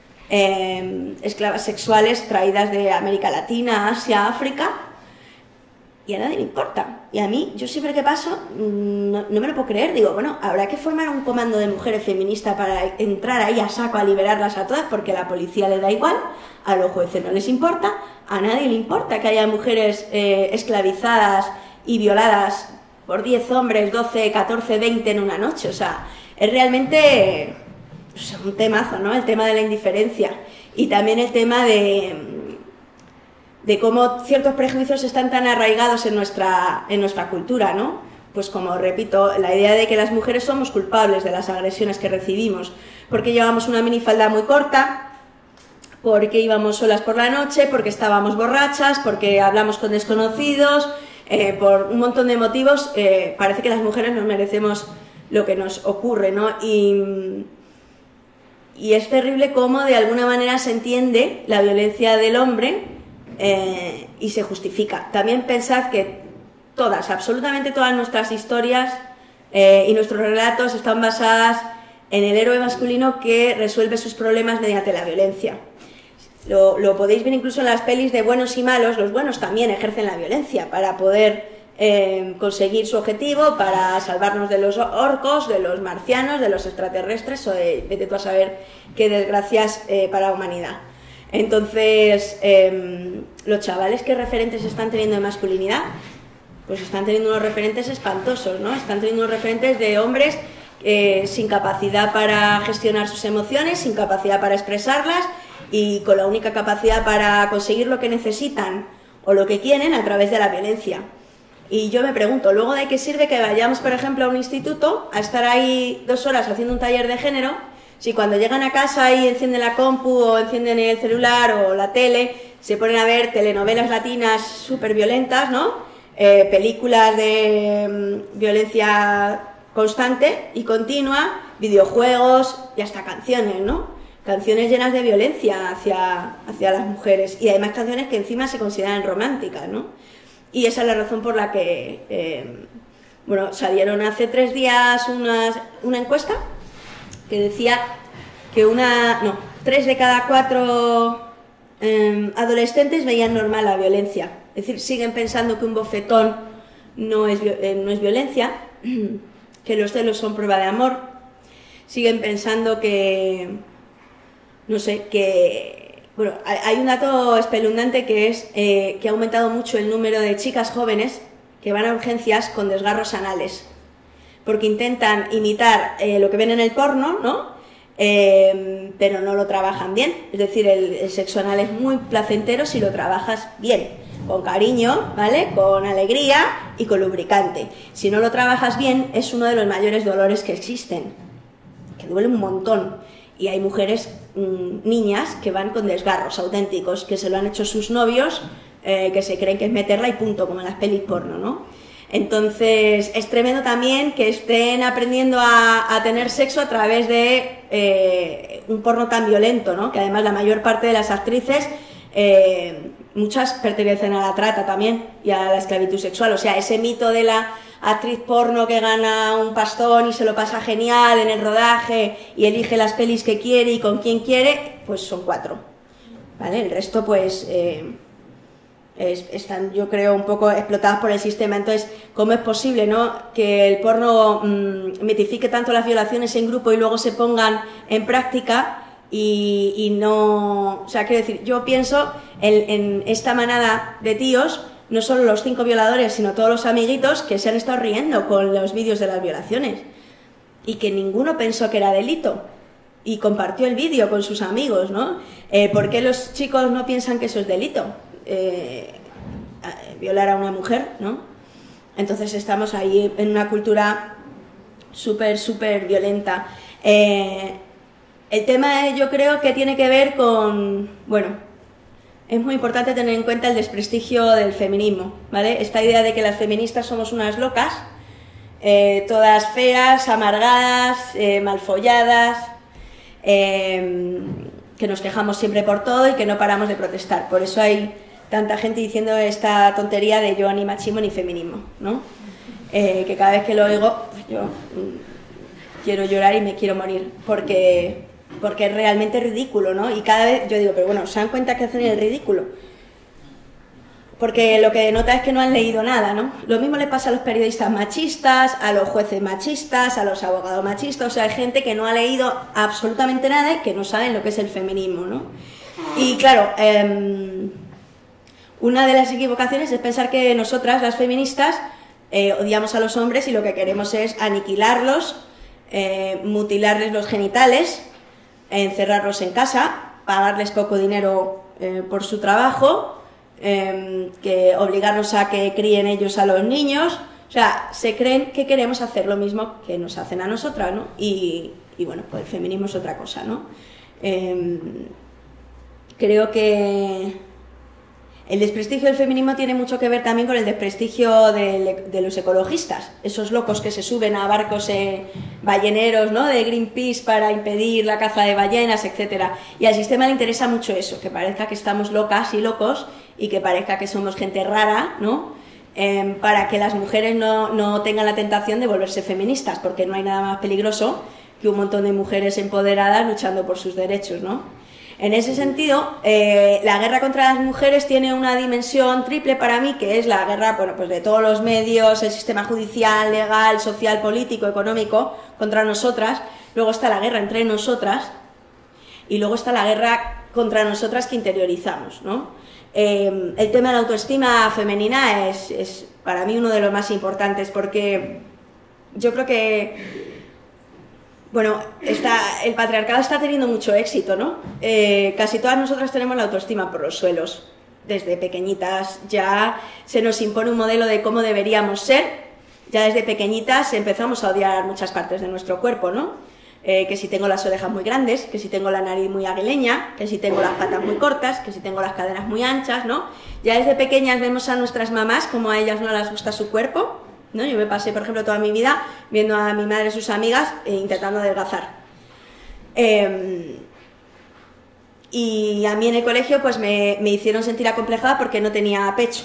eh, esclavas sexuales traídas de América Latina, Asia, África, y a nadie le importa. Y a mí, yo siempre que paso, no, no me lo puedo creer, digo, bueno, habrá que formar un comando de mujeres feministas para entrar ahí a saco a liberarlas a todas, porque a la policía le da igual, a los jueces no les importa, a nadie le importa que haya mujeres eh, esclavizadas y violadas por diez hombres, doce, catorce, veinte en una noche, o sea, es realmente o sea, un temazo, ¿no? El tema de la indiferencia y también el tema de de cómo ciertos prejuicios están tan arraigados en nuestra, en nuestra cultura, ¿no? Pues como repito, la idea de que las mujeres somos culpables de las agresiones que recibimos, porque llevamos una minifalda muy corta, porque íbamos solas por la noche, porque estábamos borrachas, porque hablamos con desconocidos, eh, por un montón de motivos, eh, parece que las mujeres nos merecemos lo que nos ocurre, ¿no? Y, y es terrible cómo de alguna manera se entiende la violencia del hombre eh, y se justifica. También pensad que todas, absolutamente todas nuestras historias eh, y nuestros relatos están basadas en el héroe masculino que resuelve sus problemas mediante la violencia. Lo, lo podéis ver incluso en las pelis de buenos y malos. Los buenos también ejercen la violencia para poder eh, conseguir su objetivo, para salvarnos de los orcos, de los marcianos, de los extraterrestres o de, vete tú a saber qué desgracias eh, para la humanidad. Entonces, eh, los chavales, ¿qué referentes están teniendo de masculinidad? Pues están teniendo unos referentes espantosos, ¿no? Están teniendo unos referentes de hombres eh, sin capacidad para gestionar sus emociones, sin capacidad para expresarlas y con la única capacidad para conseguir lo que necesitan o lo que quieren a través de la violencia. Y yo me pregunto, ¿luego de qué sirve que vayamos, por ejemplo, a un instituto a estar ahí dos horas haciendo un taller de género si cuando llegan a casa y encienden la compu o encienden el celular o la tele, se ponen a ver telenovelas latinas súper violentas, ¿no? Eh, películas de um, violencia constante y continua, videojuegos y hasta canciones, ¿no? Canciones llenas de violencia hacia, hacia las mujeres y además canciones que encima se consideran románticas, ¿no? Y esa es la razón por la que, eh, bueno, salieron hace tres días unas, una encuesta que decía que una, no, tres de cada cuatro eh, adolescentes veían normal la violencia. Es decir, siguen pensando que un bofetón no es, eh, no es violencia, que los celos son prueba de amor, siguen pensando que, no sé, que, bueno, hay un dato espeluznante que es eh, que ha aumentado mucho el número de chicas jóvenes que van a urgencias con desgarros anales, porque intentan imitar eh, lo que ven en el porno, ¿no? Eh, pero no lo trabajan bien, es decir, el, el sexo anal es muy placentero si lo trabajas bien, con cariño, ¿vale? Con alegría y con lubricante. Si no lo trabajas bien, es uno de los mayores dolores que existen, que duele un montón. Y hay mujeres, mmm, niñas, que van con desgarros auténticos, que se lo han hecho sus novios, eh, que se creen que es meterla y punto, como en las pelis porno, ¿no? Entonces, es tremendo también que estén aprendiendo a, a tener sexo a través de eh, un porno tan violento, ¿no? Que además la mayor parte de las actrices eh, muchas pertenecen a la trata también y a la esclavitud sexual. O sea, ese mito de la actriz porno que gana un pastón y se lo pasa genial en el rodaje y elige las pelis que quiere y con quién quiere, pues son cuatro, ¿vale? El resto pues eh, es, están, yo creo, un poco explotadas por el sistema. Entonces, ¿cómo es posible, no, que el porno mmm, mitifique tanto las violaciones en grupo y luego se pongan en práctica? Y, y no, o sea, quiero decir, yo pienso en, en esta manada de tíos, no solo los cinco violadores, sino todos los amiguitos que se han estado riendo con los vídeos de las violaciones y que ninguno pensó que era delito y compartió el vídeo con sus amigos, ¿no? Eh, ¿Por qué los chicos no piensan que eso es delito? Eh, violar a una mujer, ¿no? Entonces estamos ahí en una cultura súper, súper violenta. Eh, El tema yo creo que tiene que ver con, bueno, es muy importante tener en cuenta el desprestigio del feminismo, ¿vale? Esta idea de que las feministas somos unas locas, eh, todas feas, amargadas, eh, malfolladas, eh, que nos quejamos siempre por todo y que no paramos de protestar. Por eso hay tanta gente diciendo esta tontería de yo ni machismo ni feminismo, ¿no? Eh, que cada vez que lo oigo, pues yo mm, quiero llorar y me quiero morir, porque... porque es realmente ridículo, ¿no? Y cada vez yo digo, pero bueno, ¿se dan cuenta que hacen el ridículo? Porque lo que denota es que no han leído nada, ¿no? Lo mismo le pasa a los periodistas machistas, a los jueces machistas, a los abogados machistas, o sea, hay gente que no ha leído absolutamente nada y que no saben lo que es el feminismo, ¿no? Y claro, eh, una de las equivocaciones es pensar que nosotras, las feministas, eh, odiamos a los hombres y lo que queremos es aniquilarlos, eh, mutilarles los genitales, encerrarlos en casa, pagarles poco dinero eh, por su trabajo, eh, que obligarlos a que críen ellos a los niños. O sea, se creen que queremos hacer lo mismo que nos hacen a nosotras, ¿no? Y, y bueno, pues el feminismo es otra cosa, ¿no? Eh, creo que el desprestigio del feminismo tiene mucho que ver también con el desprestigio de, de los ecologistas, esos locos que se suben a barcos eh, balleneros, ¿no?, de Greenpeace para impedir la caza de ballenas, etcétera. Y al sistema le interesa mucho eso, que parezca que estamos locas y locos y que parezca que somos gente rara, ¿no?, eh, para que las mujeres no, no tengan la tentación de volverse feministas, porque no hay nada más peligroso que un montón de mujeres empoderadas luchando por sus derechos, ¿no? En ese sentido, eh, la guerra contra las mujeres tiene una dimensión triple para mí, que es la guerra, bueno, pues de todos los medios, el sistema judicial, legal, social, político, económico, contra nosotras. Luego está la guerra entre nosotras y luego está la guerra contra nosotras que interiorizamos, ¿no? Eh, el tema de la autoestima femenina es, es para mí uno de los más importantes, porque yo creo que... Bueno, está, el patriarcado está teniendo mucho éxito, ¿no? Eh, casi todas nosotras tenemos la autoestima por los suelos. Desde pequeñitas ya se nos impone un modelo de cómo deberíamos ser. Ya desde pequeñitas empezamos a odiar muchas partes de nuestro cuerpo, ¿no? Eh, que si tengo las orejas muy grandes, que si tengo la nariz muy aguileña, que si tengo las patas muy cortas, que si tengo las caderas muy anchas, ¿no? Ya desde pequeñas vemos a nuestras mamás como a ellas no les gusta su cuerpo, ¿no? Yo me pasé, por ejemplo, toda mi vida viendo a mi madre y sus amigas e intentando adelgazar. Eh, y a mí en el colegio pues me, me hicieron sentir acomplejada porque no tenía pecho.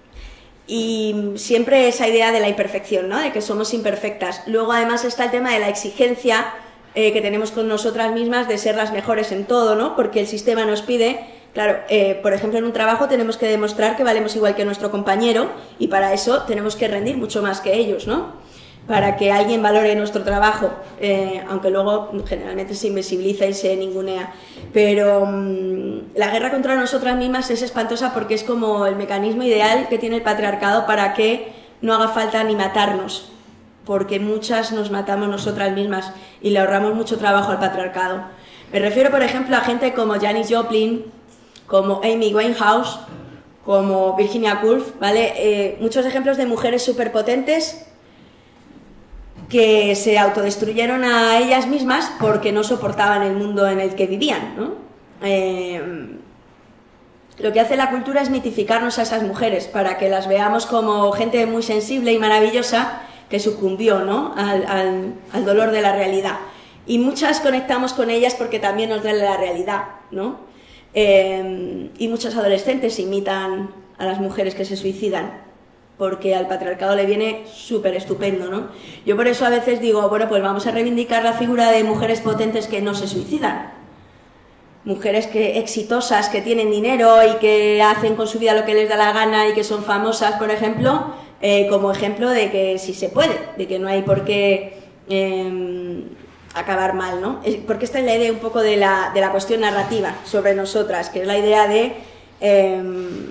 Y siempre esa idea de la imperfección, ¿no?, de que somos imperfectas. Luego además está el tema de la exigencia eh, que tenemos con nosotras mismas de ser las mejores en todo, ¿no?, porque el sistema nos pide... Claro, eh, por ejemplo, en un trabajo tenemos que demostrar que valemos igual que nuestro compañero y para eso tenemos que rendir mucho más que ellos, ¿no? Para que alguien valore nuestro trabajo, eh, aunque luego generalmente se invisibiliza y se ningunea. Pero mmm, la guerra contra nosotras mismas es espantosa porque es como el mecanismo ideal que tiene el patriarcado para que no haga falta ni matarnos, porque muchas nos matamos nosotras mismas y le ahorramos mucho trabajo al patriarcado. Me refiero, por ejemplo, a gente como Janis Joplin, como Amy Winehouse, como Virginia Woolf, ¿vale? Eh, muchos ejemplos de mujeres superpotentes que se autodestruyeron a ellas mismas porque no soportaban el mundo en el que vivían, ¿no? Eh, lo que hace la cultura es mitificarnos a esas mujeres para que las veamos como gente muy sensible y maravillosa que sucumbió, ¿no?, al, al, al dolor de la realidad. Y muchas conectamos con ellas porque también nos duele la realidad, ¿no? Eh, y muchos adolescentes imitan a las mujeres que se suicidan, porque al patriarcado le viene súper estupendo, ¿no? Yo por eso a veces digo, bueno, pues vamos a reivindicar la figura de mujeres potentes que no se suicidan. Mujeres que, exitosas, que tienen dinero y que hacen con su vida lo que les da la gana y que son famosas, por ejemplo, eh, como ejemplo de que sí se puede, de que no hay por qué eh, acabar mal, ¿no? Porque esta es la idea un poco de la, de la cuestión narrativa sobre nosotras, que es la idea de... Eh,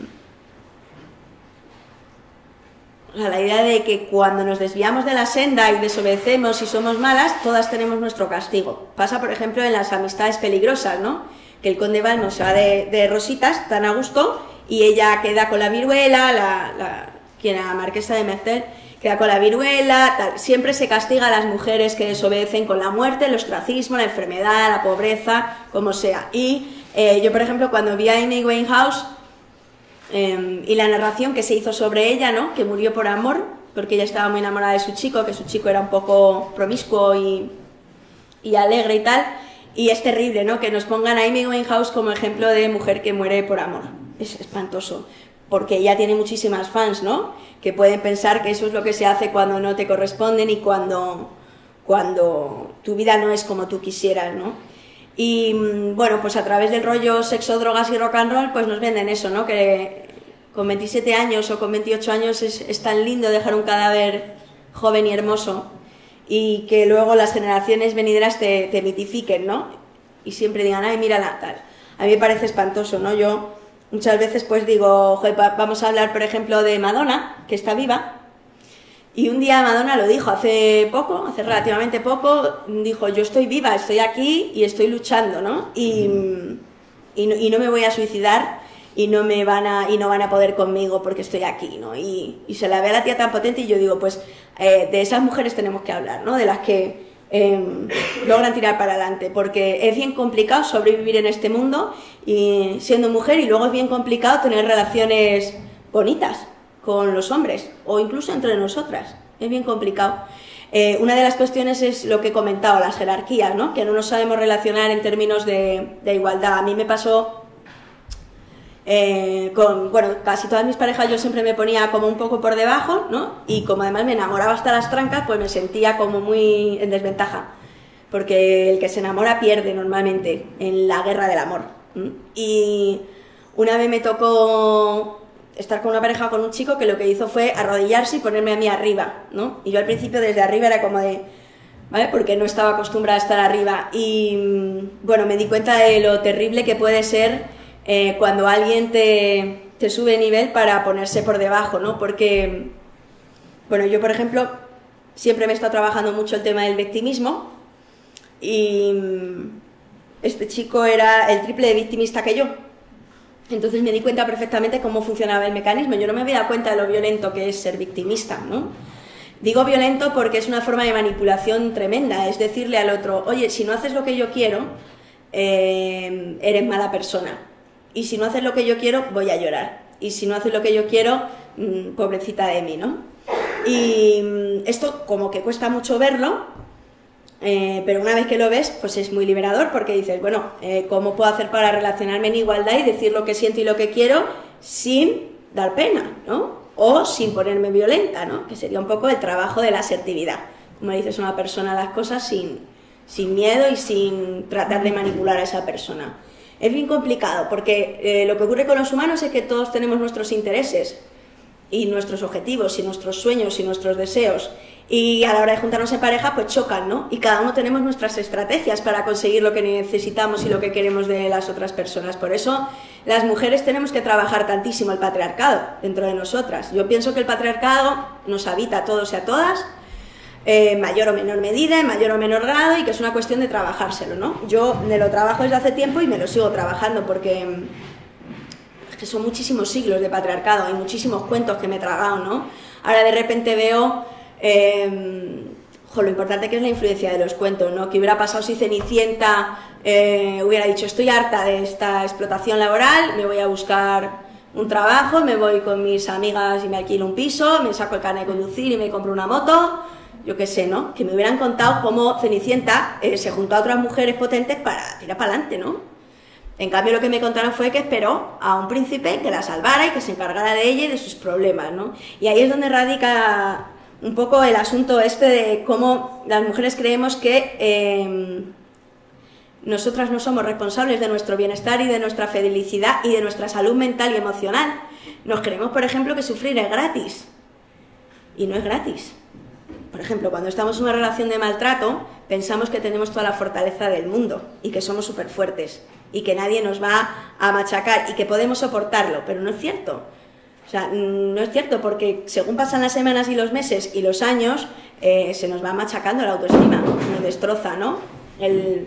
la idea de que cuando nos desviamos de la senda y desobedecemos y somos malas, todas tenemos nuestro castigo. Pasa, por ejemplo, en las amistades peligrosas, ¿no? Que el conde Balmo se va de, de rositas, tan a gusto, y ella queda con la viruela, la, la, quien era la marquesa de Mertel, queda con la viruela, tal. Siempre se castiga a las mujeres que desobedecen con la muerte, el ostracismo, la enfermedad, la pobreza, como sea. Y eh, yo, por ejemplo, cuando vi a Amy Winehouse, Eh, y la narración que se hizo sobre ella, ¿no? Que murió por amor, porque ella estaba muy enamorada de su chico, que su chico era un poco promiscuo y, y alegre y tal, y es terrible, ¿no? Que nos pongan a Amy Winehouse como ejemplo de mujer que muere por amor. Es espantoso, porque ella tiene muchísimas fans, ¿no? Que pueden pensar que eso es lo que se hace cuando no te corresponden y cuando, cuando tu vida no es como tú quisieras, ¿no? Y bueno, pues a través del rollo sexo, drogas y rock and roll, pues nos venden eso, ¿no? Que con veintisiete años o con veintiocho años es, es tan lindo dejar un cadáver joven y hermoso, y que luego las generaciones venideras te, te mitifiquen, ¿no? Y siempre digan, ay, mírala, tal. A mí me parece espantoso, ¿no? Yo muchas veces pues digo, joder, vamos a hablar, por ejemplo, de Madonna, que está viva. Y un día Madonna lo dijo hace poco, hace relativamente poco, dijo, yo estoy viva, estoy aquí y estoy luchando, ¿no? Y, y, no, y no me voy a suicidar y no, me van a, y no van a poder conmigo porque estoy aquí, ¿no? Y, y se la ve a la tía tan potente y yo digo, pues eh, de esas mujeres tenemos que hablar, ¿no? De las que eh, logran tirar para adelante, porque es bien complicado sobrevivir en este mundo y siendo mujer, y luego es bien complicado tener relaciones bonitas con los hombres, o incluso entre nosotras, es bien complicado. Eh, una de las cuestiones es lo que he comentado, las jerarquías, ¿no? Que no nos sabemos relacionar en términos de, de igualdad. A mí me pasó eh, con, bueno, casi todas mis parejas yo siempre me ponía como un poco por debajo, ¿no? Y como además me enamoraba hasta las trancas, pues me sentía como muy en desventaja, porque el que se enamora pierde normalmente en la guerra del amor. ¿m? Y una vez me tocó estar con una pareja, con un chico que lo que hizo fue arrodillarse y ponerme a mí arriba, ¿no? Y yo al principio desde arriba era como de, ¿vale? Porque no estaba acostumbrada a estar arriba. Y bueno, me di cuenta de lo terrible que puede ser eh, cuando alguien te, te sube nivel para ponerse por debajo, ¿no? Porque, bueno, yo por ejemplo siempre me he estado trabajando mucho el tema del victimismo, y este chico era el triple de victimista que yo. Entonces me di cuenta perfectamente cómo funcionaba el mecanismo. Yo no me había dado cuenta de lo violento que es ser victimista, ¿no? Digo violento porque es una forma de manipulación tremenda, es decirle al otro, oye, si no haces lo que yo quiero, eh, eres mala persona. Y si no haces lo que yo quiero, voy a llorar. Y si no haces lo que yo quiero, mmm, pobrecita de mí, ¿no? Y mmm, esto como que cuesta mucho verlo, Eh, pero una vez que lo ves, pues es muy liberador, porque dices, bueno, eh, ¿cómo puedo hacer para relacionarme en igualdad y decir lo que siento y lo que quiero sin dar pena, ¿no? O sin ponerme violenta, ¿no? Que sería un poco el trabajo de la asertividad. Como le dices a una persona las cosas sin, sin miedo y sin tratar de manipular a esa persona. Es bien complicado, porque eh, lo que ocurre con los humanos es que todos tenemos nuestros intereses y nuestros objetivos y nuestros sueños y nuestros deseos, y a la hora de juntarnos en pareja pues chocan, ¿no? Y cada uno tenemos nuestras estrategias para conseguir lo que necesitamos y lo que queremos de las otras personas. Por eso las mujeres tenemos que trabajar tantísimo el patriarcado dentro de nosotras. Yo pienso que el patriarcado nos habita a todos y a todas, eh, en mayor o menor medida, en mayor o menor grado, y que es una cuestión de trabajárselo, ¿no? Yo me lo trabajo desde hace tiempo y me lo sigo trabajando, porque es que son muchísimos siglos de patriarcado, hay muchísimos cuentos que me he tragado, ¿no? Ahora de repente veo Eh, jo, lo importante que es la influencia de los cuentos, ¿no? ¿Qué hubiera pasado si Cenicienta eh, hubiera dicho, estoy harta de esta explotación laboral, me voy a buscar un trabajo, me voy con mis amigas y me alquilo un piso, me saco el carnet de conducir y me compro una moto, yo qué sé, ¿no? Que me hubieran contado cómo Cenicienta eh, se juntó a otras mujeres potentes para tirar para adelante, ¿no? En cambio, lo que me contaron fue que esperó a un príncipe que la salvara y que se encargara de ella y de sus problemas, ¿no? Y ahí es donde radica un poco el asunto este de cómo las mujeres creemos que eh, nosotras no somos responsables de nuestro bienestar y de nuestra felicidad y de nuestra salud mental y emocional. Nos creemos, por ejemplo, que sufrir es gratis. Y no es gratis. Por ejemplo, cuando estamos en una relación de maltrato, pensamos que tenemos toda la fortaleza del mundo y que somos súper fuertes y que nadie nos va a machacar y que podemos soportarlo, pero no es cierto. O sea, no es cierto porque según pasan las semanas y los meses y los años, eh, se nos va machacando la autoestima, nos destroza, ¿no? El...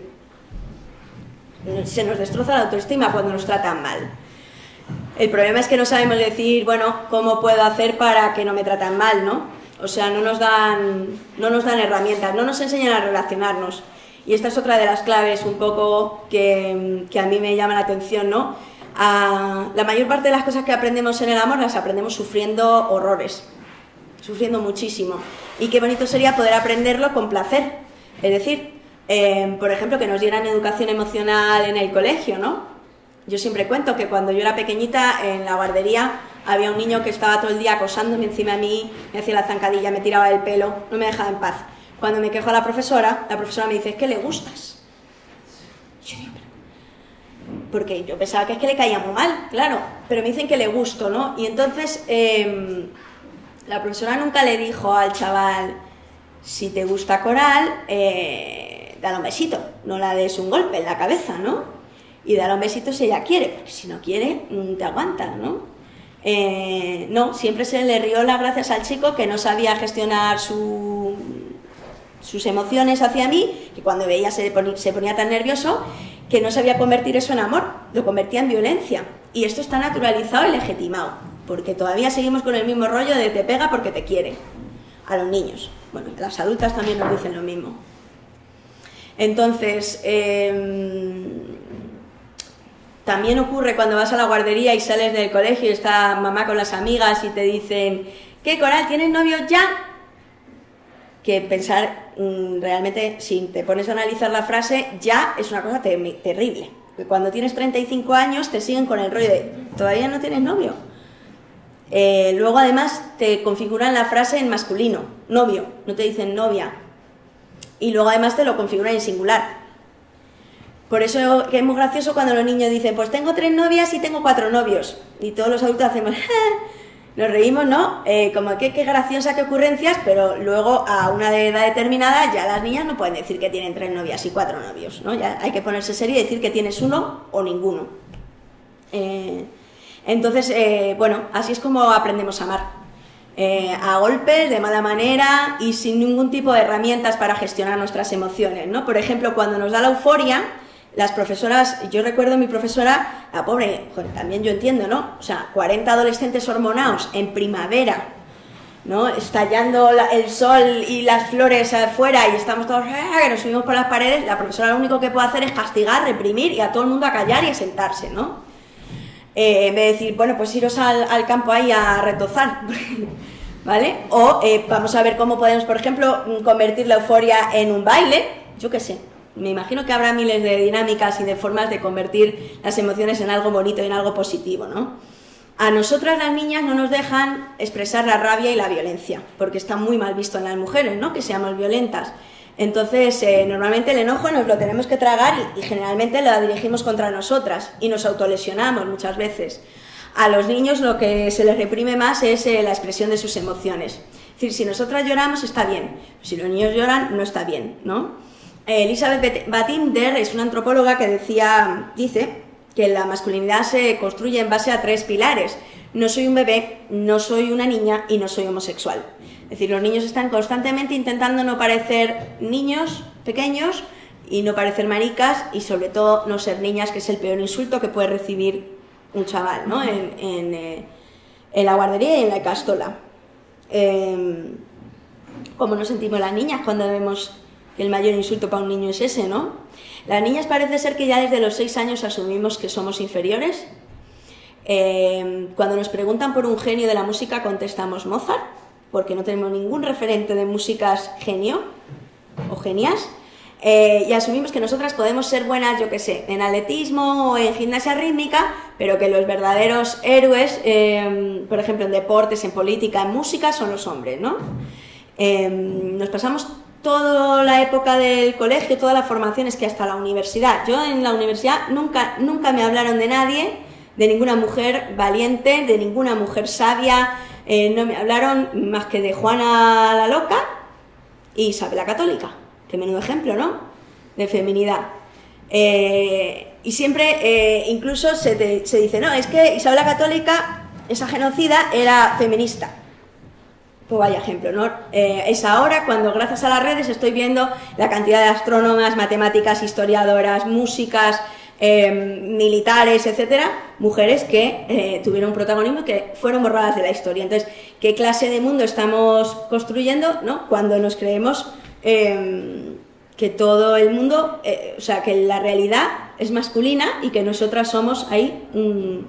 Se nos destroza la autoestima cuando nos tratan mal. El problema es que no sabemos decir, bueno, ¿cómo puedo hacer para que no me tratan mal, no? O sea, no nos dan, no nos dan herramientas, no nos enseñan a relacionarnos. Y esta es otra de las claves un poco que, que a mí me llama la atención, ¿no? A, la mayor parte de las cosas que aprendemos en el amor las aprendemos sufriendo horrores, sufriendo muchísimo. Y qué bonito sería poder aprenderlo con placer. Es decir, eh, por ejemplo, que nos dieran educación emocional en el colegio, ¿no? Yo siempre cuento que cuando yo era pequeñita, en la guardería, había un niño que estaba todo el día acosándome encima de mí, me hacía la zancadilla, me tiraba el pelo, no me dejaba en paz. Cuando me quejo a la profesora, la profesora me dice, es que le gustas. Yo digo, porque yo pensaba que es que le caía muy mal, claro, pero me dicen que le gusto, ¿no? Y entonces, eh, la profesora nunca le dijo al chaval, si te gusta Coral, eh, dale un besito, no la des un golpe en la cabeza, ¿no? Y dale un besito si ella quiere, porque si no quiere, te aguanta, ¿no? Eh, no, siempre se le rió las gracias al chico que no sabía gestionar su, sus emociones hacia mí, que cuando veía se ponía, se ponía tan nervioso que no sabía convertir eso en amor, lo convertía en violencia. Y esto está naturalizado y legitimado, porque todavía seguimos con el mismo rollo de te pega porque te quiere, a los niños. Bueno, las adultas también nos dicen lo mismo. Entonces, eh, también ocurre cuando vas a la guardería y sales del colegio y está mamá con las amigas y te dicen ¿qué, Coral, tienes novio ya? Que pensar, mmm, realmente, si te pones a analizar la frase, ya es una cosa ter terrible. Porque cuando tienes treinta y cinco años te siguen con el rollo de ¿todavía no tienes novio? Eh, luego además te configuran la frase en masculino, novio, no te dicen novia. Y luego además te lo configuran en singular. Por eso que es muy gracioso cuando los niños dicen, pues tengo tres novias y tengo cuatro novios. Y todos los adultos hacemos, nos reímos, ¿no? Eh, como que qué graciosa, qué ocurrencias, pero luego a una edad determinada ya las niñas no pueden decir que tienen tres novias y cuatro novios, ¿no? Ya hay que ponerse serio y decir que tienes uno o ninguno. Eh, entonces, eh, bueno, así es como aprendemos a amar. Eh, a golpes, de mala manera y sin ningún tipo de herramientas para gestionar nuestras emociones, ¿no? Por ejemplo, cuando nos da la euforia, las profesoras, yo recuerdo a mi profesora, la pobre, joder, también yo entiendo, ¿no? O sea, cuarenta adolescentes hormonados en primavera, ¿no? Estallando la, el sol y las flores afuera y estamos todos, ¡ah!, que nos subimos por las paredes, la profesora lo único que puede hacer es castigar, reprimir y a todo el mundo a callar y a sentarse, ¿no? Eh, en vez de decir, bueno, pues iros al, al campo ahí a retozar, ¿vale? O eh, vamos a ver cómo podemos, por ejemplo, convertir la euforia en un baile, yo qué sé. Me imagino que habrá miles de dinámicas y de formas de convertir las emociones en algo bonito y en algo positivo, ¿no? A nosotras las niñas no nos dejan expresar la rabia y la violencia, porque está muy mal visto en las mujeres, ¿no?, que seamos violentas. Entonces, eh, normalmente el enojo nos lo tenemos que tragar y, y generalmente lo dirigimos contra nosotras y nos autolesionamos muchas veces. A los niños lo que se les reprime más es eh, la expresión de sus emociones. Es decir, si nosotras lloramos está bien, si los niños lloran no está bien, ¿no? Elizabeth Batinder es una antropóloga que decía, dice que la masculinidad se construye en base a tres pilares. No soy un bebé, no soy una niña y no soy homosexual. Es decir, los niños están constantemente intentando no parecer niños pequeños y no parecer maricas y sobre todo no ser niñas, que es el peor insulto que puede recibir un chaval, ¿no?, en, en, eh, en la guardería y en la castola. Eh, ¿Cómo nos sentimos las niñas cuando vemos que el mayor insulto para un niño es ese, ¿no? Las niñas parece ser que ya desde los seis años asumimos que somos inferiores. Eh, cuando nos preguntan por un genio de la música contestamos Mozart, porque no tenemos ningún referente de músicas genio o genias. Eh, y asumimos que nosotras podemos ser buenas, yo qué sé, en atletismo o en gimnasia rítmica, pero que los verdaderos héroes, eh, por ejemplo, en deportes, en política, en música, son los hombres, ¿no? Eh, nos pasamos toda la época del colegio, toda la formación, es que hasta la universidad. Yo en la universidad nunca, nunca me hablaron de nadie, de ninguna mujer valiente, de ninguna mujer sabia, eh, no me hablaron más que de Juana la Loca y Isabel la Católica. Qué menudo ejemplo, ¿no? De feminidad. Eh, y siempre, eh, incluso se, te, se dice, no, es que Isabel la Católica, esa genocida, era feminista. Pues vaya ejemplo, ¿no? Eh, es ahora cuando, gracias a las redes, estoy viendo la cantidad de astrónomas, matemáticas, historiadoras, músicas, eh, militares, etcétera, mujeres que eh, tuvieron un protagonismo y que fueron borradas de la historia. Entonces, ¿qué clase de mundo estamos construyendo, ¿no? Cuando nos creemos Eh, que todo el mundo, eh, o sea, que la realidad es masculina y que nosotras somos ahí un,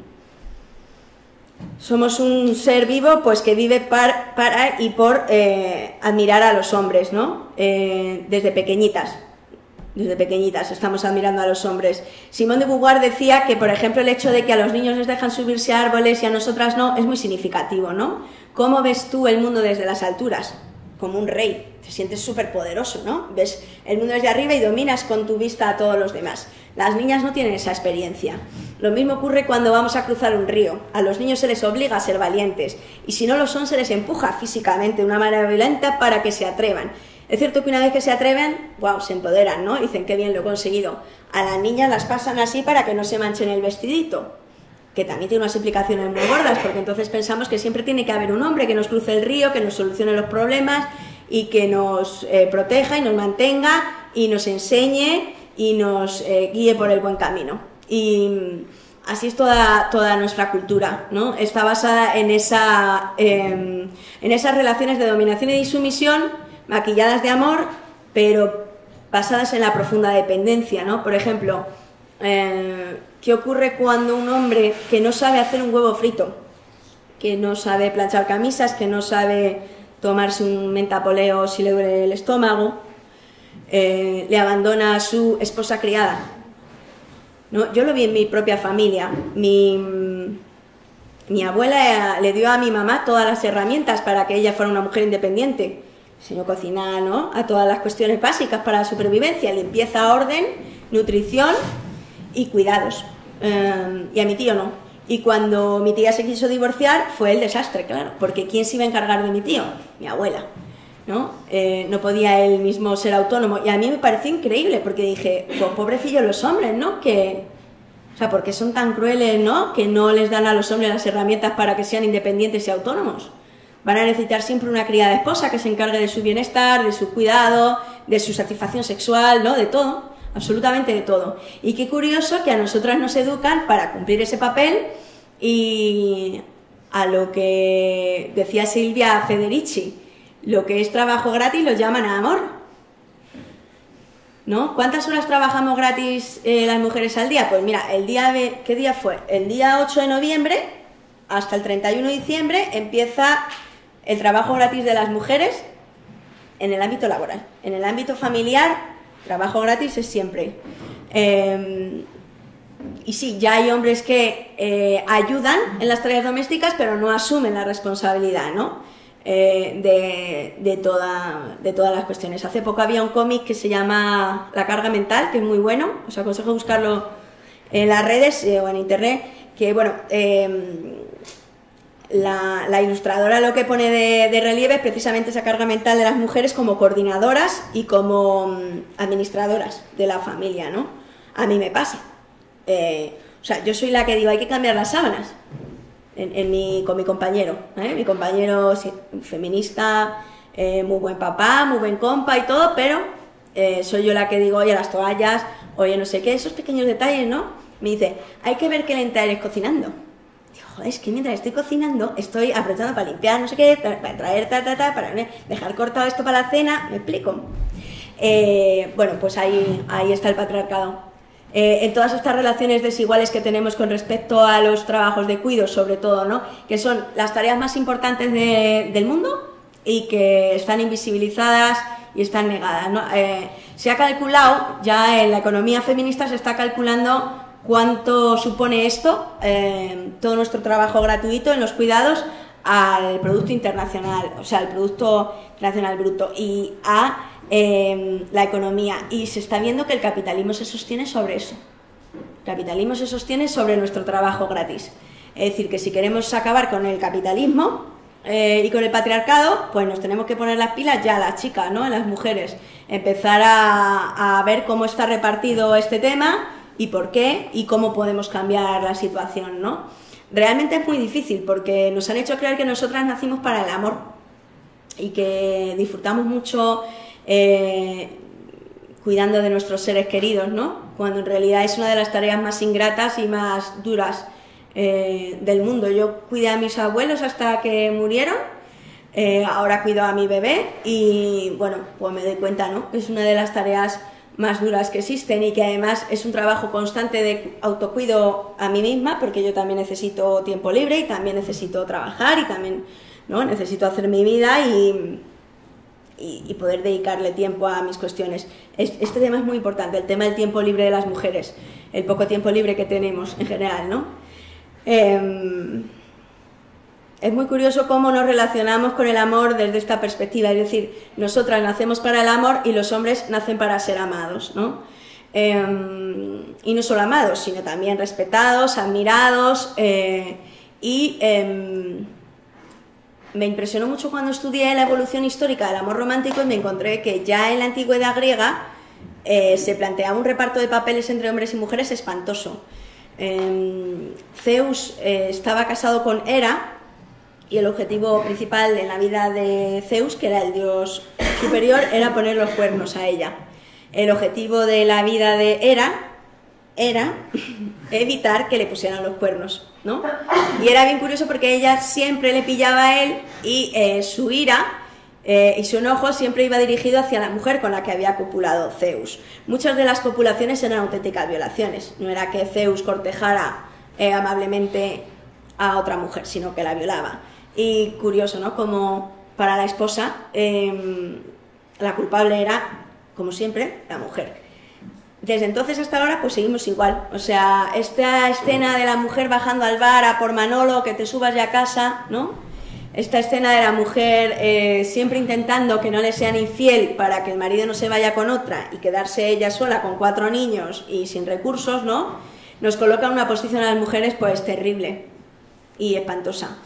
somos un ser vivo pues que vive par, para y por eh, admirar a los hombres, ¿no? Eh, desde pequeñitas, desde pequeñitas estamos admirando a los hombres. Simone de Beauvoir decía que, por ejemplo, el hecho de que a los niños les dejan subirse a árboles y a nosotras no, es muy significativo, ¿no? ¿Cómo ves tú el mundo desde las alturas? Como un rey, te sientes súper poderoso, ¿no? Ves el mundo desde arriba y dominas con tu vista a todos los demás. Las niñas no tienen esa experiencia. Lo mismo ocurre cuando vamos a cruzar un río. A los niños se les obliga a ser valientes y si no lo son se les empuja físicamente de una manera violenta para que se atrevan. Es cierto que una vez que se atreven, wow, se empoderan, ¿no? Dicen qué bien lo he conseguido. A las niñas las pasan así para que no se manchen el vestidito, que también tiene unas implicaciones muy gordas, porque entonces pensamos que siempre tiene que haber un hombre que nos cruce el río, que nos solucione los problemas y que nos eh, proteja y nos mantenga y nos enseñe y nos eh, guíe por el buen camino. Y así es toda, toda nuestra cultura, ¿no? Está basada en, esa, eh, en esas relaciones de dominación y de sumisión, maquilladas de amor, pero basadas en la profunda dependencia, ¿no? Por ejemplo, eh, ¿qué ocurre cuando un hombre que no sabe hacer un huevo frito, que no sabe planchar camisas, que no sabe tomarse un mentapoleo si le duele el estómago, eh, le abandona a su esposa criada? ¿No? Yo lo vi en mi propia familia. Mi, mi abuela le dio a mi mamá todas las herramientas para que ella fuera una mujer independiente. Enseñó a cocinar, ¿no? A todas las cuestiones básicas para la supervivencia, limpieza, orden, nutrición y cuidados. Eh, y a mi tío no. Y cuando mi tía se quiso divorciar fue el desastre, claro, porque ¿quién se iba a encargar de mi tío? Mi abuela, ¿no? Eh, no podía él mismo ser autónomo. Y a mí me pareció increíble, porque dije, pues pobrecillos los hombres, ¿no? Que, o sea, ¿por qué son tan crueles, ¿no? Que no les dan a los hombres las herramientas para que sean independientes y autónomos. Van a necesitar siempre una criada esposa que se encargue de su bienestar, de su cuidado, de su satisfacción sexual, ¿no? De todo. Absolutamente de todo. Y qué curioso que a nosotras nos educan para cumplir ese papel y a lo que decía Silvia Federici, lo que es trabajo gratis lo llaman amor, ¿no? ¿Cuántas horas trabajamos gratis eh, las mujeres al día? Pues mira, el día de, ¿qué día fue? El día ocho de noviembre hasta el treinta y uno de diciembre empieza el trabajo gratis de las mujeres en el ámbito laboral. En el ámbito familiar, trabajo gratis es siempre. Eh, y sí, ya hay hombres que eh, ayudan en las tareas domésticas, pero no asumen la responsabilidad, ¿no? Eh, de, de, toda, de todas las cuestiones. Hace poco había un cómic que se llama La carga mental, que es muy bueno, os aconsejo buscarlo en las redes eh, o en internet, que bueno, eh, la, la ilustradora lo que pone de, de relieve es precisamente esa carga mental de las mujeres como coordinadoras y como um, administradoras de la familia, ¿no? A mí me pasa. Eh, o sea, yo soy la que digo, hay que cambiar las sábanas. En, en mi, con mi compañero, ¿eh? Mi compañero sí, feminista, eh, muy buen papá, muy buen compa y todo, pero eh, soy yo la que digo, oye, las toallas, oye, no sé qué, esos pequeños detalles, ¿no? Me dice, hay que ver qué lenta eres cocinando. Digo, joder, es que mientras estoy cocinando, estoy aprovechando para limpiar, no sé qué, para, para traer, ta, ta, ta, para dejar cortado esto para la cena, ¿me explico? Eh, bueno, pues ahí, ahí está el patriarcado. Eh, en todas estas relaciones desiguales que tenemos con respecto a los trabajos de cuidado, sobre todo, ¿no? Que son las tareas más importantes de, del mundo y que están invisibilizadas y están negadas, ¿no? Eh, se ha calculado, ya en la economía feminista se está calculando cuánto supone esto, eh, todo nuestro trabajo gratuito en los cuidados, al Producto Internacional, o sea, al Producto Nacional Bruto y a eh, la economía. Y se está viendo que el capitalismo se sostiene sobre eso. El capitalismo se sostiene sobre nuestro trabajo gratis. Es decir, que si queremos acabar con el capitalismo eh, y con el patriarcado, pues nos tenemos que poner las pilas ya las chicas, ¿no? Las mujeres. Empezar a, a ver cómo está repartido este tema y por qué y cómo podemos cambiar la situación, ¿no? Realmente es muy difícil porque nos han hecho creer que nosotras nacimos para el amor y que disfrutamos mucho eh, cuidando de nuestros seres queridos, ¿no? Cuando en realidad es una de las tareas más ingratas y más duras eh, del mundo. Yo cuidé a mis abuelos hasta que murieron, eh, ahora cuido a mi bebé y bueno, pues me doy cuenta, ¿no? Que es una de las tareas más duras que existen y que además es un trabajo constante de autocuido a mí misma, porque yo también necesito tiempo libre y también necesito trabajar y también, ¿no? Necesito hacer mi vida y, y, y poder dedicarle tiempo a mis cuestiones. Este tema es muy importante, el tema del tiempo libre de las mujeres, el poco tiempo libre que tenemos en general, ¿no? Eh, Es muy curioso cómo nos relacionamos con el amor desde esta perspectiva, es decir, nosotras nacemos para el amor y los hombres nacen para ser amados, ¿no? Eh, y no solo amados, sino también respetados, admirados, eh, y eh, me impresionó mucho cuando estudié la evolución histórica del amor romántico y me encontré que ya en la antigüedad griega eh, se planteaba un reparto de papeles entre hombres y mujeres espantoso. Eh, Zeus eh, estaba casado con Hera, y el objetivo principal en la vida de Zeus, que era el dios superior, era poner los cuernos a ella. El objetivo de la vida de Hera era evitar que le pusieran los cuernos, ¿no? Y era bien curioso porque ella siempre le pillaba a él y eh, su ira eh, y su enojo siempre iba dirigido hacia la mujer con la que había copulado Zeus. Muchas de las copulaciones eran auténticas violaciones, no era que Zeus cortejara eh, amablemente a otra mujer, sino que la violaba. Y curioso, ¿no? Como para la esposa eh, la culpable era, como siempre, la mujer. Desde entonces hasta ahora pues seguimos igual. O sea, esta escena de la mujer bajando al bar a por Manolo, que te subas ya a casa, ¿no? Esta escena de la mujer eh, siempre intentando que no le sean infiel para que el marido no se vaya con otra y quedarse ella sola con cuatro niños y sin recursos, ¿no? Nos coloca en una posición a las mujeres pues terrible y espantosa.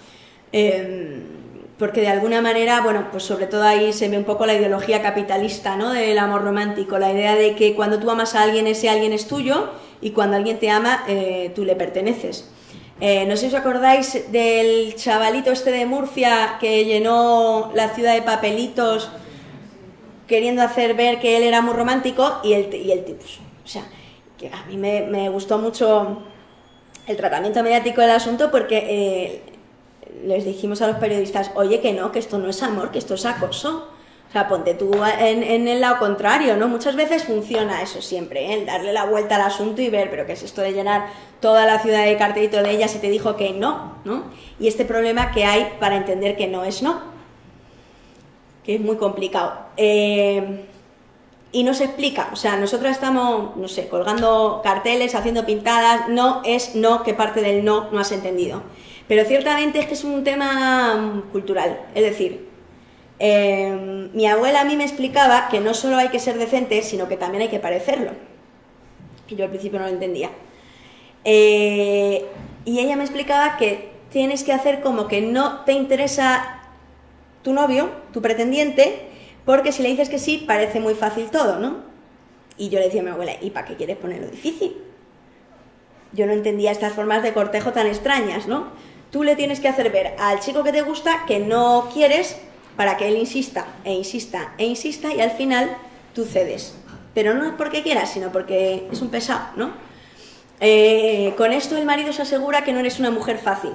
Eh, porque de alguna manera, bueno, pues sobre todo ahí se ve un poco la ideología capitalista, ¿no? Del amor romántico, la idea de que cuando tú amas a alguien, ese alguien es tuyo, y cuando alguien te ama, eh, tú le perteneces. Eh, no sé si os acordáis del chavalito este de Murcia que llenó la ciudad de papelitos queriendo hacer ver que él era muy romántico, y el, y el tipo, o sea, que a mí me, me gustó mucho el tratamiento mediático del asunto porque eh, les dijimos a los periodistas, oye, que no, que esto no es amor, que esto es acoso. O sea, ponte tú en, en el lado contrario, ¿no? Muchas veces funciona eso siempre, ¿eh? El darle la vuelta al asunto y ver, pero ¿qué es esto de llenar toda la ciudad de cartelito de ella si te dijo que no, ¿no? Y este problema que hay para entender que no es no, que es muy complicado. Eh, y no se explica, o sea, nosotros estamos, no sé, colgando carteles, haciendo pintadas, no es no, que parte del no no has entendido. Pero ciertamente es que es un tema cultural, es decir, eh, mi abuela a mí me explicaba que no solo hay que ser decente, sino que también hay que parecerlo. Y yo al principio no lo entendía. Eh, y ella me explicaba que tienes que hacer como que no te interesa tu novio, tu pretendiente, porque si le dices que sí, parece muy fácil todo, ¿no? Y yo le decía a mi abuela, ¿y para qué quieres ponerlo difícil? Yo no entendía estas formas de cortejo tan extrañas, ¿no? Tú le tienes que hacer ver al chico que te gusta que no quieres para que él insista, e insista, e insista, y al final tú cedes. Pero no es porque quieras, sino porque es un pesado, ¿no? Eh, con esto el marido se asegura que no eres una mujer fácil.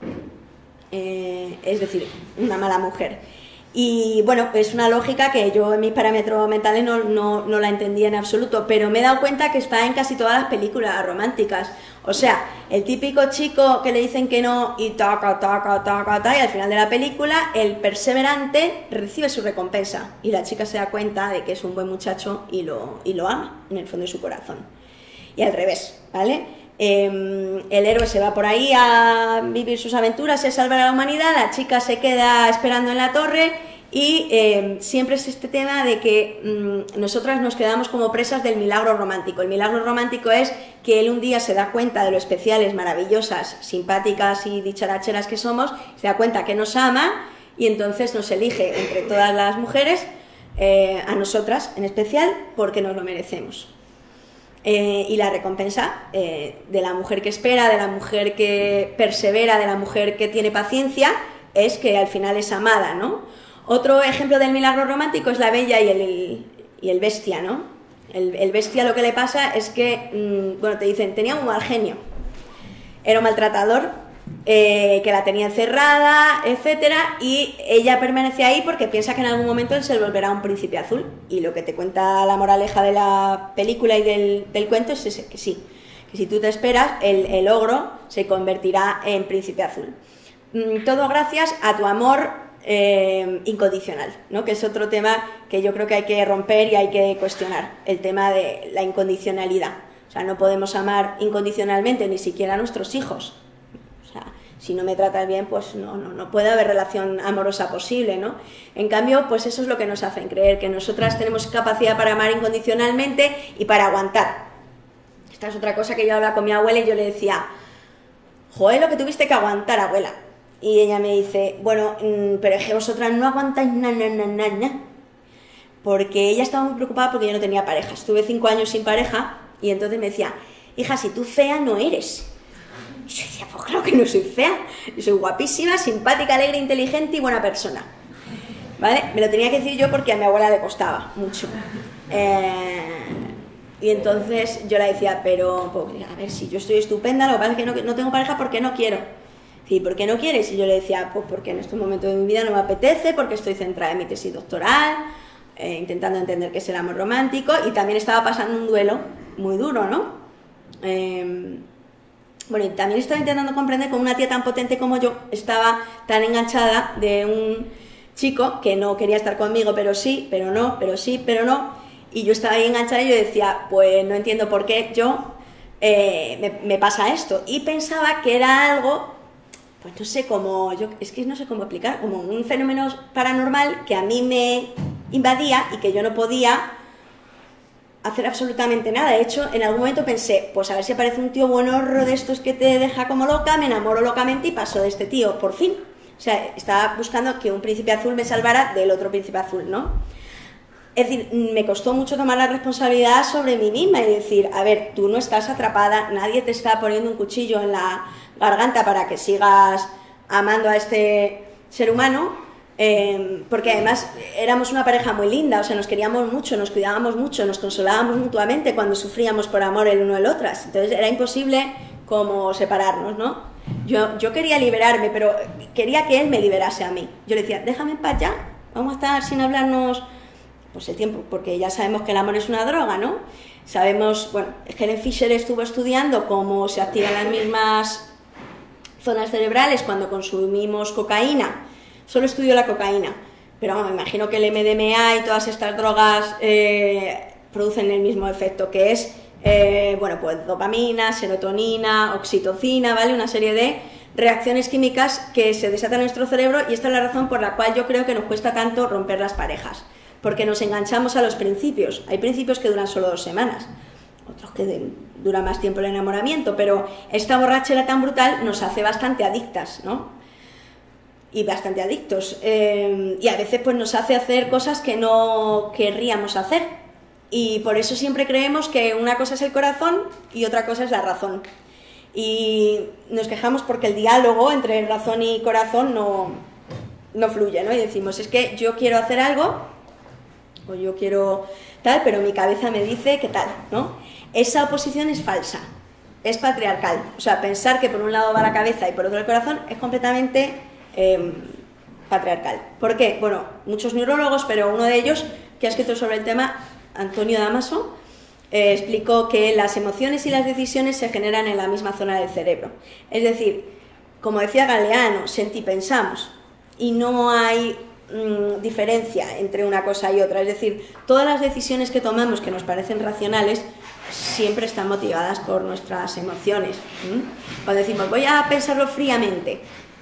Eh, es decir, una mala mujer. Y bueno, es una lógica que yo en mis parámetros mentales no, no, no la entendía en absoluto, pero me he dado cuenta que está en casi todas las películas románticas. O sea, el típico chico que le dicen que no y taca, taca, taca, taca, y al final de la película el perseverante recibe su recompensa y la chica se da cuenta de que es un buen muchacho y lo, y lo ama en el fondo de su corazón. Y al revés, ¿vale? Eh, el héroe se va por ahí a vivir sus aventuras y a salvar a la humanidad, la chica se queda esperando en la torre y eh, siempre es este tema de que mmm, nosotras nos quedamos como presas del milagro romántico. El milagro romántico es que él un día se da cuenta de lo especiales, maravillosas, simpáticas y dicharacheras que somos, se da cuenta que nos ama y entonces nos elige entre todas las mujeres, eh, a nosotras en especial, porque nos lo merecemos. Eh, y la recompensa eh, de la mujer que espera, de la mujer que persevera, de la mujer que tiene paciencia, es que al final es amada, ¿no? Otro ejemplo del milagro romántico es la bella y el, y el bestia, ¿no? El, el bestia lo que le pasa es que, mmm, bueno, te dicen, tenía un mal genio, era un maltratador, eh, que la tenía encerrada, etcétera, y ella permanece ahí porque piensa que en algún momento él se volverá un príncipe azul, y lo que te cuenta la moraleja de la película y del, del cuento es ese, que sí, que si tú te esperas, el, el ogro se convertirá en príncipe azul. Mm, todo gracias a tu amor Eh, incondicional, ¿no? Que es otro tema que yo creo que hay que romper y hay que cuestionar, el tema de la incondicionalidad. O sea, no podemos amar incondicionalmente ni siquiera a nuestros hijos. O sea, si no me tratas bien, pues no, no, no puede haber relación amorosa posible, ¿no? En cambio, pues eso es lo que nos hacen creer, que nosotras tenemos capacidad para amar incondicionalmente y para aguantar. Esta es otra cosa que yo hablaba con mi abuela y yo le decía, joder, lo que tuviste que aguantar, abuela. Y ella me dice, bueno, mmm, pero es que vosotras no aguantáis na, na, na, na, na. Porque ella estaba muy preocupada porque yo no tenía pareja. Estuve cinco años sin pareja y entonces me decía, hija, si tú fea no eres. Y yo decía, pues claro que no soy fea. Yo soy guapísima, simpática, alegre, inteligente y buena persona. ¿Vale? Me lo tenía que decir yo porque a mi abuela le costaba mucho. Eh, y entonces yo le decía, pero, pues, a ver, si yo estoy estupenda, lo que pasa es que no, no tengo pareja porque no quiero. ¿Y por qué no quieres? Y yo le decía, pues porque en este momento de mi vida no me apetece, porque estoy centrada en mi tesis doctoral, eh, intentando entender qué es el amor romántico, y también estaba pasando un duelo muy duro, ¿no? Eh, bueno, y también estaba intentando comprender cómo una tía tan potente como yo estaba tan enganchada de un chico que no quería estar conmigo, pero sí, pero no, pero sí, pero no, y yo estaba ahí enganchada y yo decía, pues no entiendo por qué yo eh, me, me pasa esto, y pensaba que era algo, pues no sé cómo, yo es que no sé cómo explicar, como un fenómeno paranormal que a mí me invadía y que yo no podía hacer absolutamente nada. De hecho, en algún momento pensé, pues a ver si aparece un tío buenorro de estos que te deja como loca, me enamoro locamente y paso de este tío, por fin. O sea, estaba buscando que un príncipe azul me salvara del otro príncipe azul, ¿no? Es decir, me costó mucho tomar la responsabilidad sobre mí misma y decir, a ver, tú no estás atrapada, nadie te está poniendo un cuchillo en la garganta para que sigas amando a este ser humano, eh, porque además éramos una pareja muy linda, o sea, nos queríamos mucho, nos cuidábamos mucho, nos consolábamos mutuamente cuando sufríamos por amor el uno del otro, entonces era imposible como separarnos, ¿no? Yo, yo quería liberarme, pero quería que él me liberase a mí. Yo le decía, déjame en paz ya, vamos a estar sin hablarnos pues el tiempo, porque ya sabemos que el amor es una droga, ¿no? Sabemos, bueno, Helen Fisher estuvo estudiando cómo se activan las mismas zonas cerebrales cuando consumimos cocaína. Solo estudió la cocaína, pero bueno, me imagino que el eme de eme a y todas estas drogas eh, producen el mismo efecto, que es, eh, bueno, pues dopamina, serotonina, oxitocina, ¿vale? Una serie de reacciones químicas que se desatan en nuestro cerebro, y esta es la razón por la cual yo creo que nos cuesta tanto romper las parejas, porque nos enganchamos a los principios. Hay principios que duran solo dos semanas, otros que de, dura más tiempo el enamoramiento, pero esta borrachera tan brutal nos hace bastante adictas, ¿no? Y bastante adictos. Eh, y a veces pues nos hace hacer cosas que no querríamos hacer. Y por eso siempre creemos que una cosa es el corazón y otra cosa es la razón. Y nos quejamos porque el diálogo entre razón y corazón no, no fluye, ¿no? Y decimos, es que yo quiero hacer algo, o yo quiero tal, pero mi cabeza me dice que tal, ¿no? Esa oposición es falsa, es patriarcal. O sea, pensar que por un lado va la cabeza y por otro el corazón es completamente eh, patriarcal. ¿Por qué? Bueno, muchos neurólogos, pero uno de ellos que ha escrito sobre el tema, Antonio Damaso, eh, explicó que las emociones y las decisiones se generan en la misma zona del cerebro. Es decir, como decía Galeano, sentipensamos, y no hay mmm, diferencia entre una cosa y otra. Es decir, todas las decisiones que tomamos que nos parecen racionales siempre están motivadas por nuestras emociones. ¿Mm? Cuando decimos, voy a pensarlo fríamente,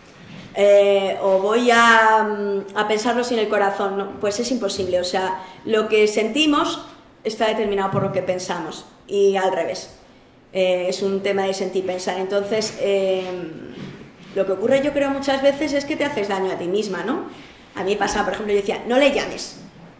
eh, o voy a, a pensarlo sin el corazón, no, pues es imposible. O sea, lo que sentimos está determinado por lo que pensamos, y al revés. Eh, es un tema de sentir y pensar. Entonces, eh, lo que ocurre, yo creo, muchas veces es que te haces daño a ti misma, ¿no? A mí pasaba, por ejemplo, yo decía, no le llames.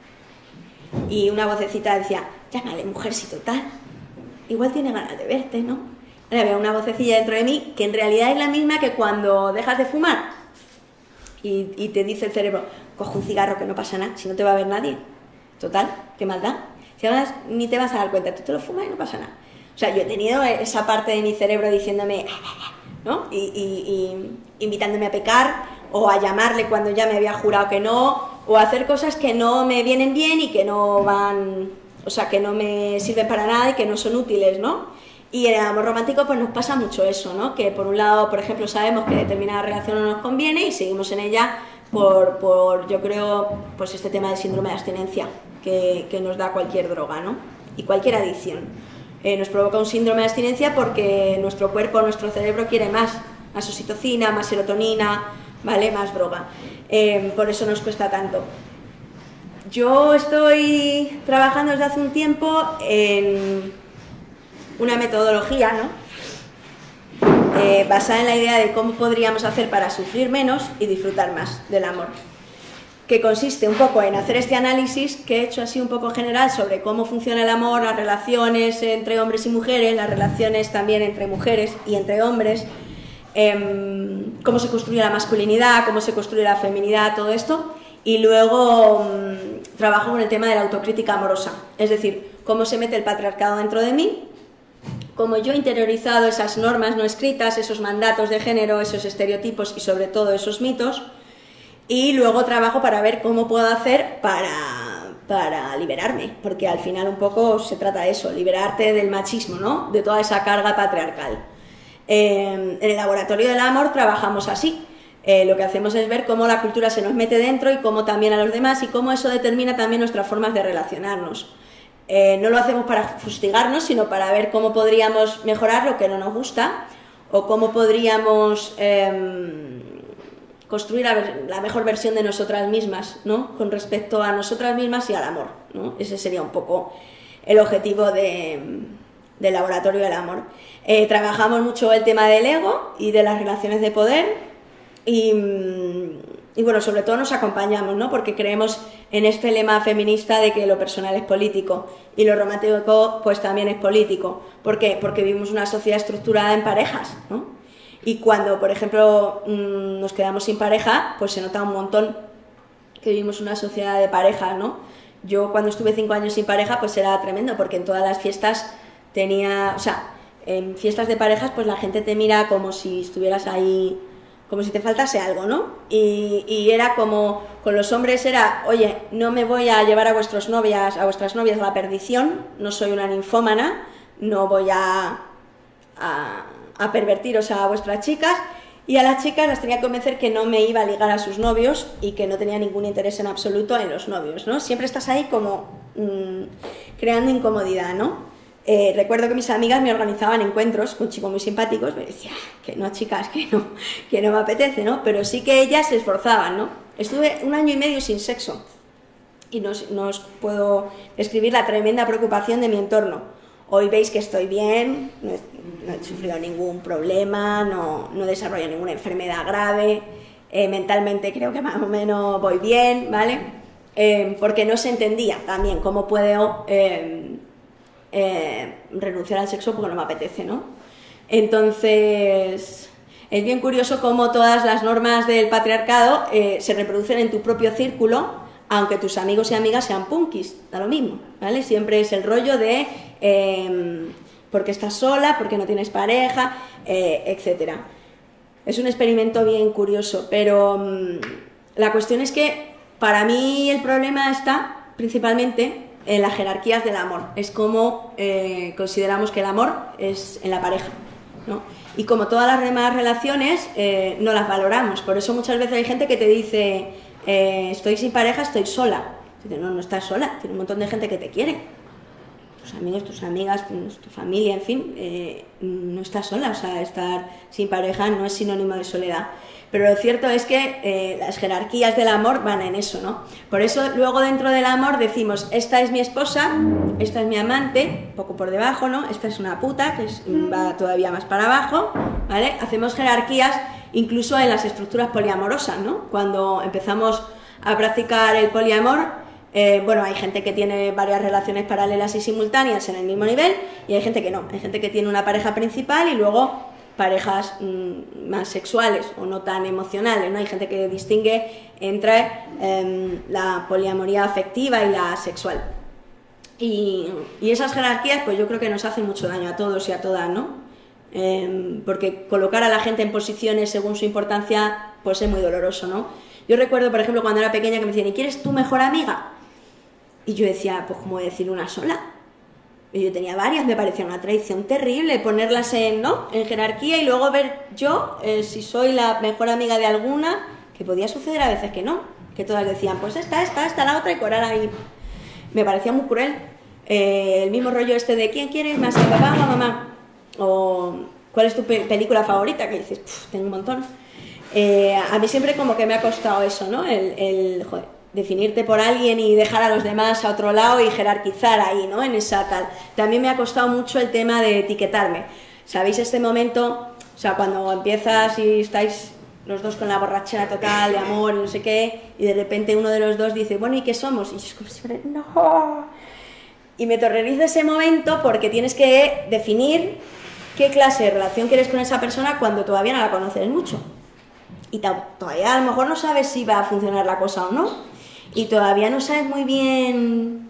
Y una vocecita decía, llámale, mujer, si total. Igual tiene ganas de verte, ¿no? Ahora había una vocecilla dentro de mí que en realidad es la misma que cuando dejas de fumar y, y te dice el cerebro, coge un cigarro que no pasa nada, si no te va a ver nadie. Total, qué maldad. Si ahora ni te vas a dar cuenta, tú te lo fumas y no pasa nada. O sea, yo he tenido esa parte de mi cerebro diciéndome, ¿no? Y, y, y invitándome a pecar, o a llamarle cuando ya me había jurado que no, o a hacer cosas que no me vienen bien y que no van, o sea, que no me sirven para nada y que no son útiles, ¿no? Y en el amor romántico pues nos pasa mucho eso, ¿no? Que por un lado, por ejemplo, sabemos que determinada relación no nos conviene y seguimos en ella por, por yo creo, pues este tema del síndrome de abstinencia que, que nos da cualquier droga, ¿no? Y cualquier adicción. Eh, nos provoca un síndrome de abstinencia porque nuestro cuerpo, nuestro cerebro quiere más, más oxitocina, más serotonina, ¿vale? Más droga. Eh, por eso nos cuesta tanto. Yo estoy trabajando desde hace un tiempo en una metodología, ¿no? Eh, basada en la idea de cómo podríamos hacer para sufrir menos y disfrutar más del amor, que consiste un poco en hacer este análisis que he hecho así un poco general sobre cómo funciona el amor, las relaciones entre hombres y mujeres, las relaciones también entre mujeres y entre hombres, eh, cómo se construye la masculinidad, cómo se construye la feminidad, todo esto, y luego um, trabajo con el tema de la autocrítica amorosa, es decir, cómo se mete el patriarcado dentro de mí, cómo yo he interiorizado esas normas no escritas, esos mandatos de género, esos estereotipos y sobre todo esos mitos, y luego trabajo para ver cómo puedo hacer para, para liberarme, porque al final un poco se trata de eso, liberarte del machismo, ¿no? De toda esa carga patriarcal. Eh, en el Laboratorio del Amor trabajamos así. Eh, lo que hacemos es ver cómo la cultura se nos mete dentro y cómo también a los demás, y cómo eso determina también nuestras formas de relacionarnos. Eh, no lo hacemos para fustigarnos, sino para ver cómo podríamos mejorar lo que no nos gusta, o cómo podríamos eh, construir la, la mejor versión de nosotras mismas, ¿no? Con respecto a nosotras mismas y al amor, ¿no? Ese sería un poco el objetivo de, del Laboratorio del Amor. Eh, trabajamos mucho el tema del ego y de las relaciones de poder, y, y bueno, sobre todo nos acompañamos, ¿no? Porque creemos en este lema feminista de que lo personal es político y lo romántico pues también es político. ¿Por qué? Porque vivimos una sociedad estructurada en parejas, ¿no? Y cuando, por ejemplo, nos quedamos sin pareja, pues se nota un montón que vivimos una sociedad de parejas, ¿no? Yo cuando estuve cinco años sin pareja pues era tremendo, porque en todas las fiestas tenía, o sea, en fiestas de parejas pues la gente te mira como si estuvieras ahí, como si te faltase algo, ¿no? Y, y era como, con los hombres era, oye, no me voy a llevar a vuestras novias, a vuestras novias a la perdición, no soy una ninfómana, no voy a, a, a pervertiros a vuestras chicas, y a las chicas las tenía que convencer que no me iba a ligar a sus novios y que no tenía ningún interés en absoluto en los novios, ¿no? Siempre estás ahí como mmm, creando incomodidad, ¿no? Eh, recuerdo que mis amigas me organizaban encuentros con chicos muy simpáticos, me decía que no, chicas, que no, que no me apetece, ¿no? Pero sí que ellas se esforzaban, ¿no? Estuve un año y medio sin sexo y no, no os puedo describir la tremenda preocupación de mi entorno. Hoy veis que estoy bien, no he, no he sufrido ningún problema, no, no desarrollo ninguna enfermedad grave, eh, mentalmente creo que más o menos voy bien, ¿vale? Eh, porque no se entendía también cómo puedo Eh, Eh, renunciar al sexo porque no me apetece, ¿no? Entonces es bien curioso cómo todas las normas del patriarcado eh, se reproducen en tu propio círculo, aunque tus amigos y amigas sean punkis, da lo mismo, ¿vale? Siempre es el rollo de eh, porque estás sola, porque no tienes pareja, eh, etcétera. Es un experimento bien curioso, pero um, la cuestión es que para mí el problema está principalmente en las jerarquías del amor. Es como eh, consideramos que el amor es en la pareja, ¿no? Y como todas las demás relaciones, eh, no las valoramos. Por eso muchas veces hay gente que te dice, eh, estoy sin pareja, estoy sola. Dice, no, no estás sola, tiene un montón de gente que te quiere. Tus amigos, tus amigas, tu familia, en fin, eh, no estás sola. O sea, estar sin pareja no es sinónimo de soledad. Pero lo cierto es que eh, las jerarquías del amor van en eso, ¿no? Por eso luego dentro del amor decimos, esta es mi esposa, esta es mi amante, un poco por debajo, ¿no? Esta es una puta, que es, va todavía más para abajo, ¿vale? Hacemos jerarquías incluso en las estructuras poliamorosas, ¿no? Cuando empezamos a practicar el poliamor, eh, bueno, hay gente que tiene varias relaciones paralelas y simultáneas en el mismo nivel, y hay gente que no, hay gente que tiene una pareja principal y luego parejas mmm, más sexuales o no tan emocionales, ¿no? Hay gente que distingue entre eh, la poliamoría afectiva y la sexual. Y, y esas jerarquías, pues yo creo que nos hacen mucho daño a todos y a todas, ¿no? Eh, porque colocar a la gente en posiciones según su importancia, pues es muy doloroso, ¿no? Yo recuerdo, por ejemplo, cuando era pequeña que me decían, ¿y quieres tu mejor amiga? Y yo decía, pues ¿cómo voy a decir una sola? Y yo tenía varias, me parecía una traición terrible ponerlas en, ¿no? en jerarquía y luego ver yo eh, si soy la mejor amiga de alguna, que podía suceder a veces que no, que todas decían, pues esta, esta, esta, la otra, y corar ahí. Me parecía muy cruel. Eh, el mismo rollo este de ¿quién quieres más, a papá o a mamá? O ¿cuál es tu pe película favorita? Que dices, tengo un montón. Eh, a mí siempre como que me ha costado eso, ¿no? El, el joder, definirte por alguien y dejar a los demás a otro lado y jerarquizar ahí, ¿no? En esa tal. También me ha costado mucho el tema de etiquetarme. ¿Sabéis este momento? O sea, cuando empiezas y estáis los dos con la borrachera total de amor y no sé qué, y de repente uno de los dos dice, bueno, ¿y qué somos? Y yo es como siempre, no. Y me terroriza ese momento porque tienes que definir qué clase de relación quieres con esa persona cuando todavía no la conoces mucho. Y todavía a lo mejor no sabes si va a funcionar la cosa o no. Y todavía no sabes muy bien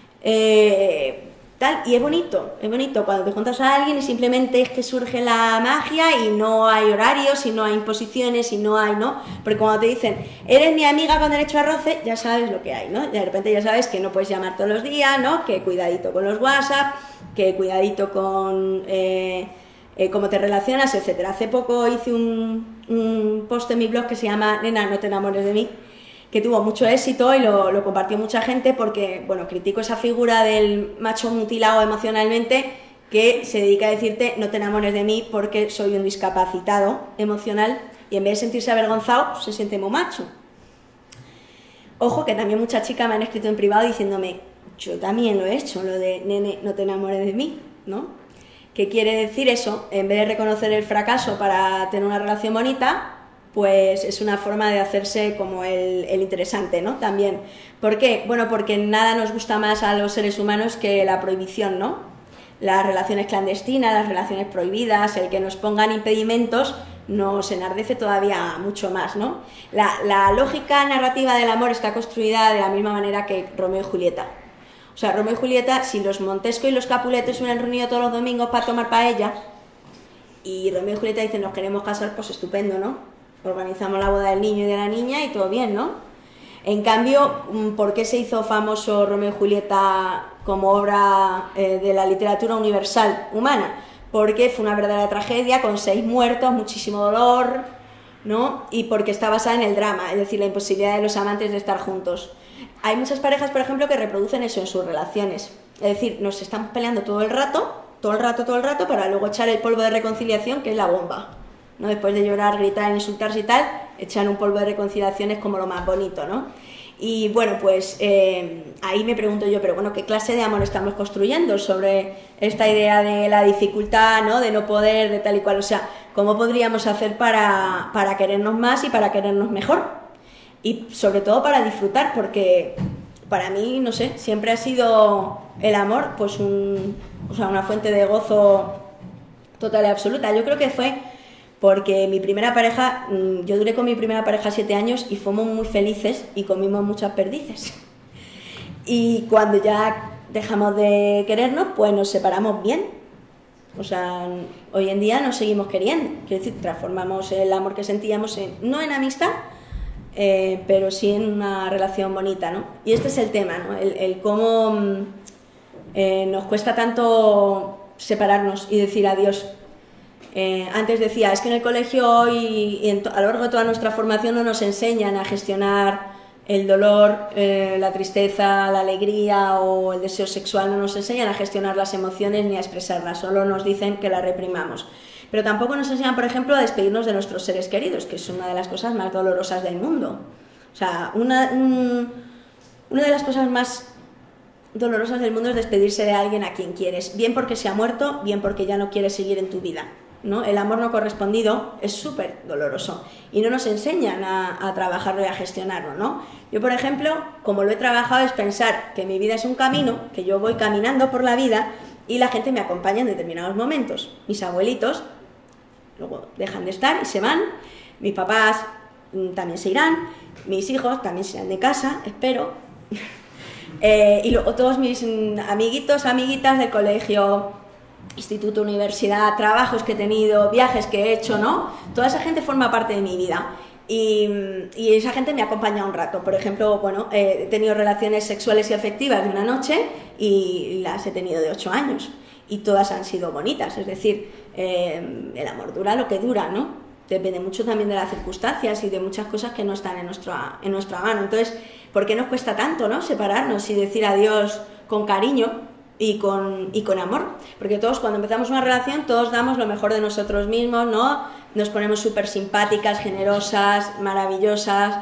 eh, tal, y es bonito, es bonito cuando te juntas a alguien y simplemente es que surge la magia y no hay horarios y no hay imposiciones y no hay, ¿no? Porque cuando te dicen, eres mi amiga con derecho a roce, ya sabes lo que hay, ¿no? De repente ya sabes que no puedes llamar todos los días, ¿no? Que cuidadito con los WhatsApp, que cuidadito con eh, eh, cómo te relacionas, etcétera. Hace poco hice un, un post en mi blog que se llama Nena, no te enamores de mí, que tuvo mucho éxito y lo, lo compartió mucha gente porque, bueno, critico esa figura del macho mutilado emocionalmente que se dedica a decirte no te enamores de mí porque soy un discapacitado emocional y en vez de sentirse avergonzado, se siente muy macho. Ojo, que también muchas chicas me han escrito en privado diciéndome, yo también lo he hecho, lo de nene, no te enamores de mí, ¿no? ¿Qué quiere decir eso? En vez de reconocer el fracaso para tener una relación bonita, pues es una forma de hacerse como el, el interesante, ¿no? También. ¿Por qué? Bueno, porque nada nos gusta más a los seres humanos que la prohibición, ¿no? Las relaciones clandestinas, las relaciones prohibidas, el que nos pongan impedimentos, nos enardece todavía mucho más, ¿no? La, la lógica narrativa del amor está construida de la misma manera que Romeo y Julieta. O sea, Romeo y Julieta, si los Montesco y los Capuletos se hubieran reunido todos los domingos para tomar paella, y Romeo y Julieta dicen, nos queremos casar, pues estupendo, ¿no? Organizamos la boda del niño y de la niña y todo bien, ¿no? En cambio, ¿por qué se hizo famoso Romeo y Julieta como obra eh, de la literatura universal humana? Porque fue una verdadera tragedia con seis muertos, muchísimo dolor, ¿no? Y porque está basada en el drama, es decir, la imposibilidad de los amantes de estar juntos. Hay muchas parejas, por ejemplo, que reproducen eso en sus relaciones. Es decir, nos estamos peleando todo el rato, todo el rato, todo el rato, para luego echar el polvo de reconciliación, que es la bomba, ¿no? Después de llorar, gritar, insultarse y tal, echar un polvo de reconciliación es como lo más bonito, ¿no? Y bueno, pues eh, ahí me pregunto yo, pero bueno, ¿qué clase de amor estamos construyendo sobre esta idea de la dificultad, ¿no? De no poder, de tal y cual? O sea, ¿cómo podríamos hacer para, para querernos más y para querernos mejor? Y sobre todo para disfrutar, porque para mí, no sé, siempre ha sido el amor pues un, o sea, una fuente de gozo total y absoluta. Yo creo que fue porque mi primera pareja, yo duré con mi primera pareja siete años y fuimos muy felices y comimos muchas perdices. Y cuando ya dejamos de querernos, pues nos separamos bien. O sea, hoy en día nos seguimos queriendo. Quiero decir, transformamos el amor que sentíamos en, no en amistad, eh, pero sí en una relación bonita, ¿no? Y este es el tema, ¿no? El, el cómo eh, nos cuesta tanto separarnos y decir adiós. Eh, antes decía, es que en el colegio y, y en a lo largo de toda nuestra formación no nos enseñan a gestionar el dolor, eh, la tristeza, la alegría o el deseo sexual, no nos enseñan a gestionar las emociones ni a expresarlas, solo nos dicen que las reprimamos. Pero tampoco nos enseñan, por ejemplo, a despedirnos de nuestros seres queridos, que es una de las cosas más dolorosas del mundo. O sea, una, un, una de las cosas más dolorosas del mundo es despedirse de alguien a quien quieres, bien porque se ha muerto, bien porque ya no quiere seguir en tu vida, ¿no? El amor no correspondido es súper doloroso y no nos enseñan a, a trabajarlo y a gestionarlo, ¿no? Yo, por ejemplo, como lo he trabajado es pensar que mi vida es un camino, que yo voy caminando por la vida y la gente me acompaña en determinados momentos. Mis abuelitos luego dejan de estar y se van, mis papás también se irán, mis hijos también se irán de casa, espero, eh, y luego todos mis amiguitos, amiguitas del colegio, instituto, universidad, trabajos que he tenido, viajes que he hecho, ¿no? Toda esa gente forma parte de mi vida y, y esa gente me acompaña un rato. Por ejemplo, bueno, eh, he tenido relaciones sexuales y afectivas de una noche y las he tenido de ocho años y todas han sido bonitas, es decir, eh, el amor dura lo que dura, ¿no? Depende mucho también de las circunstancias y de muchas cosas que no están en nuestra, en nuestra mano. Entonces, ¿por qué nos cuesta tanto, ¿no? Separarnos y decir adiós con cariño y con, y con amor? Porque todos cuando empezamos una relación, todos damos lo mejor de nosotros mismos, ¿no? Nos ponemos súper simpáticas, generosas, maravillosas.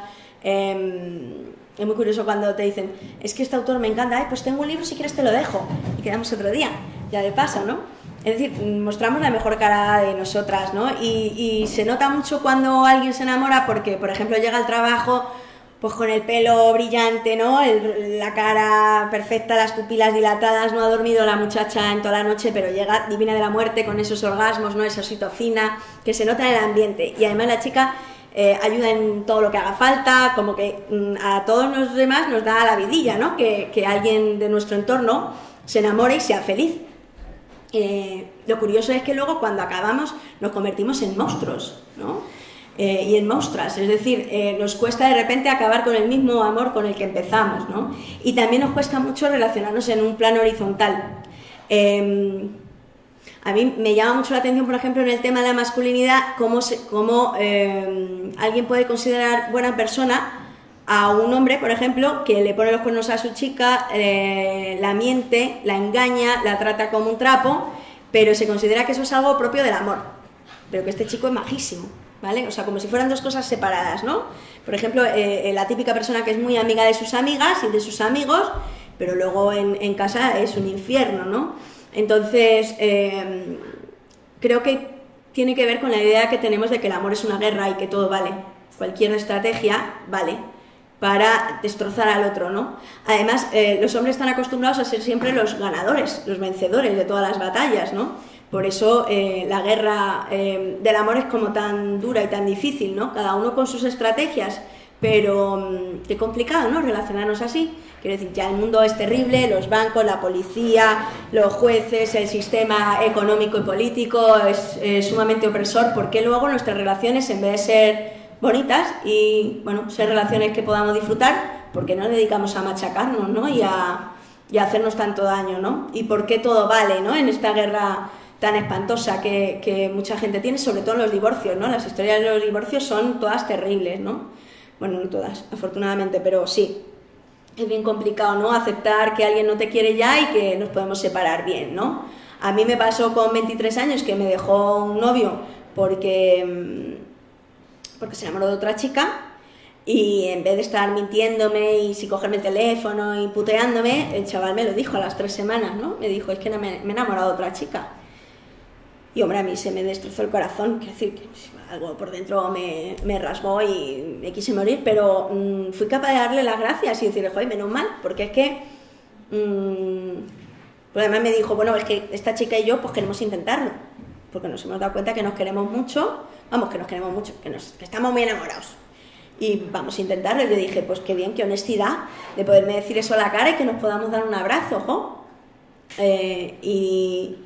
Eh, es muy curioso cuando te dicen, es que este autor me encanta, ay, pues tengo un libro, si quieres te lo dejo. Y quedamos otro día, ya de paso, ¿no? Es decir, mostramos la mejor cara de nosotras, ¿no? Y, y se nota mucho cuando alguien se enamora porque, por ejemplo, llega al trabajo pues con el pelo brillante, ¿no? El, la cara perfecta, las pupilas dilatadas, no ha dormido la muchacha en toda la noche, pero llega divina de la muerte con esos orgasmos, ¿no? Esa oxitocina que se nota en el ambiente. Y además la chica eh, ayuda en todo lo que haga falta, como que mm, a todos los demás nos da la vidilla, ¿no? Que, que alguien de nuestro entorno se enamore y sea feliz. Eh, lo curioso es que luego cuando acabamos nos convertimos en monstruos, ¿no? Eh, y en monstruas, es decir, eh, nos cuesta de repente acabar con el mismo amor con el que empezamos, ¿no? Y también nos cuesta mucho relacionarnos en un plano horizontal. Eh, a mí me llama mucho la atención, por ejemplo, en el tema de la masculinidad, cómo, se, cómo eh, alguien puede considerar buena persona a un hombre, por ejemplo, que le pone los cuernos a su chica, eh, la miente, la engaña, la trata como un trapo, pero se considera que eso es algo propio del amor, pero que este chico es majísimo, ¿vale? O sea, como si fueran dos cosas separadas, ¿no? Por ejemplo, eh, la típica persona que es muy amiga de sus amigas y de sus amigos, pero luego en, en casa es un infierno, ¿no? Entonces, eh, creo que tiene que ver con la idea que tenemos de que el amor es una guerra y que todo vale, cualquier estrategia vale para destrozar al otro, ¿no? Además, eh, los hombres están acostumbrados a ser siempre los ganadores, los vencedores de todas las batallas, ¿no? Por eso eh, la guerra eh, del amor es como tan dura y tan difícil, ¿no? Cada uno con sus estrategias, pero mmm, qué complicado, ¿no? Relacionarnos así. Quiero decir, ya el mundo es terrible, los bancos, la policía, los jueces, el sistema económico y político es eh, sumamente opresor. ¿Por qué luego nuestras relaciones, en vez de ser bonitas y, bueno, ser relaciones que podamos disfrutar, por qué no nos dedicamos a machacarnos, ¿no? Y a, y a hacernos tanto daño, ¿no? Y por qué todo vale, ¿no? En esta guerra tan espantosa que, que mucha gente tiene, sobre todo en los divorcios, ¿no? Las historias de los divorcios son todas terribles, ¿no? Bueno, no todas, afortunadamente, pero sí. Es bien complicado, ¿no? Aceptar que alguien no te quiere ya y que nos podemos separar bien, ¿no? A mí me pasó con veintitrés años que me dejó un novio porque, porque se enamoró de otra chica y en vez de estar mintiéndome y sin cogerme el teléfono y puteándome, el chaval me lo dijo a las tres semanas, ¿no? Me dijo, es que me, me he enamorado de otra chica. Y hombre, a mí se me destrozó el corazón, quiero decir, que algo por dentro me, me rasgó y me quise morir, pero mmm, fui capaz de darle las gracias y decirle, joder, menos mal, porque es que... Mmm, pues además me dijo, bueno, es que esta chica y yo pues queremos intentarlo, porque nos hemos dado cuenta que nos queremos mucho, vamos, que nos queremos mucho, que, nos, que estamos muy enamorados. Y vamos a intentarlo. Y le dije, pues qué bien, qué honestidad de poderme decir eso a la cara y que nos podamos dar un abrazo, ¿jo? Eh, y...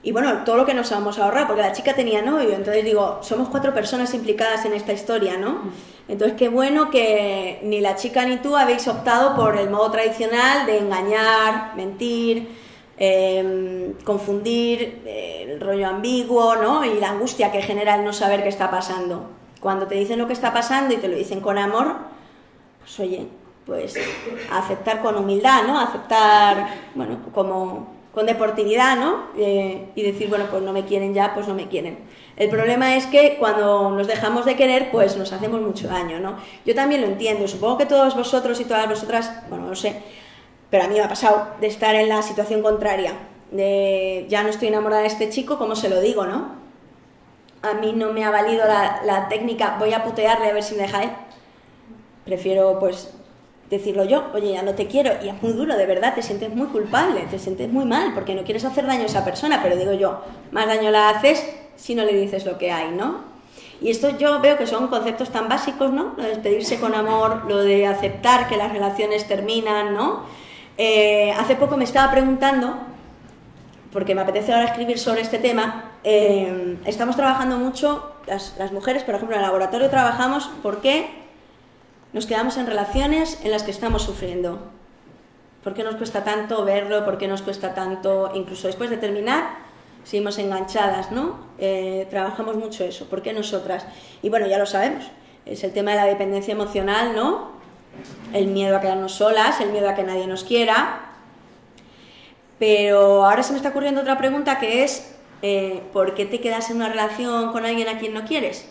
y bueno, todo lo que nos vamos a ahorrar, porque la chica tenía novio, entonces digo, somos cuatro personas implicadas en esta historia, ¿no? Entonces qué bueno que ni la chica ni tú habéis optado por el modo tradicional de engañar, mentir, eh, confundir, eh, el rollo ambiguo, ¿no? Y la angustia que genera el no saber qué está pasando. Cuando te dicen lo que está pasando y te lo dicen con amor, pues oye, pues aceptar con humildad, ¿no? Aceptar, bueno, como con deportividad, ¿no? Eh, y decir, bueno, pues no me quieren ya, pues no me quieren. El problema es que cuando nos dejamos de querer, pues nos hacemos mucho daño, ¿no? Yo también lo entiendo, supongo que todos vosotros y todas vosotras, bueno, no lo sé, pero a mí me ha pasado de estar en la situación contraria, de ya no estoy enamorada de este chico, ¿cómo se lo digo, no? A mí no me ha valido la, la técnica, voy a putearle a ver si me deja él. Prefiero, pues, decirlo yo, oye, ya no te quiero, y es muy duro, de verdad, te sientes muy culpable, te sientes muy mal, porque no quieres hacer daño a esa persona, pero digo yo, más daño la haces si no le dices lo que hay, ¿no? Y esto yo veo que son conceptos tan básicos, ¿no? Lo de despedirse con amor, lo de aceptar que las relaciones terminan, ¿no? Eh, hace poco me estaba preguntando, porque me apetece ahora escribir sobre este tema, eh, estamos trabajando mucho, las, las mujeres, por ejemplo, en el laboratorio trabajamos, ¿por qué nos quedamos en relaciones en las que estamos sufriendo? ¿Por qué nos cuesta tanto verlo? ¿Por qué nos cuesta tanto, incluso después de terminar, seguimos enganchadas, ¿no? Eh, trabajamos mucho eso. ¿Por qué nosotras? Y bueno, ya lo sabemos. Es el tema de la dependencia emocional, ¿no? El miedo a quedarnos solas, el miedo a que nadie nos quiera. Pero ahora se me está ocurriendo otra pregunta que es, eh, ¿por qué te quedas en una relación con alguien a quien no quieres?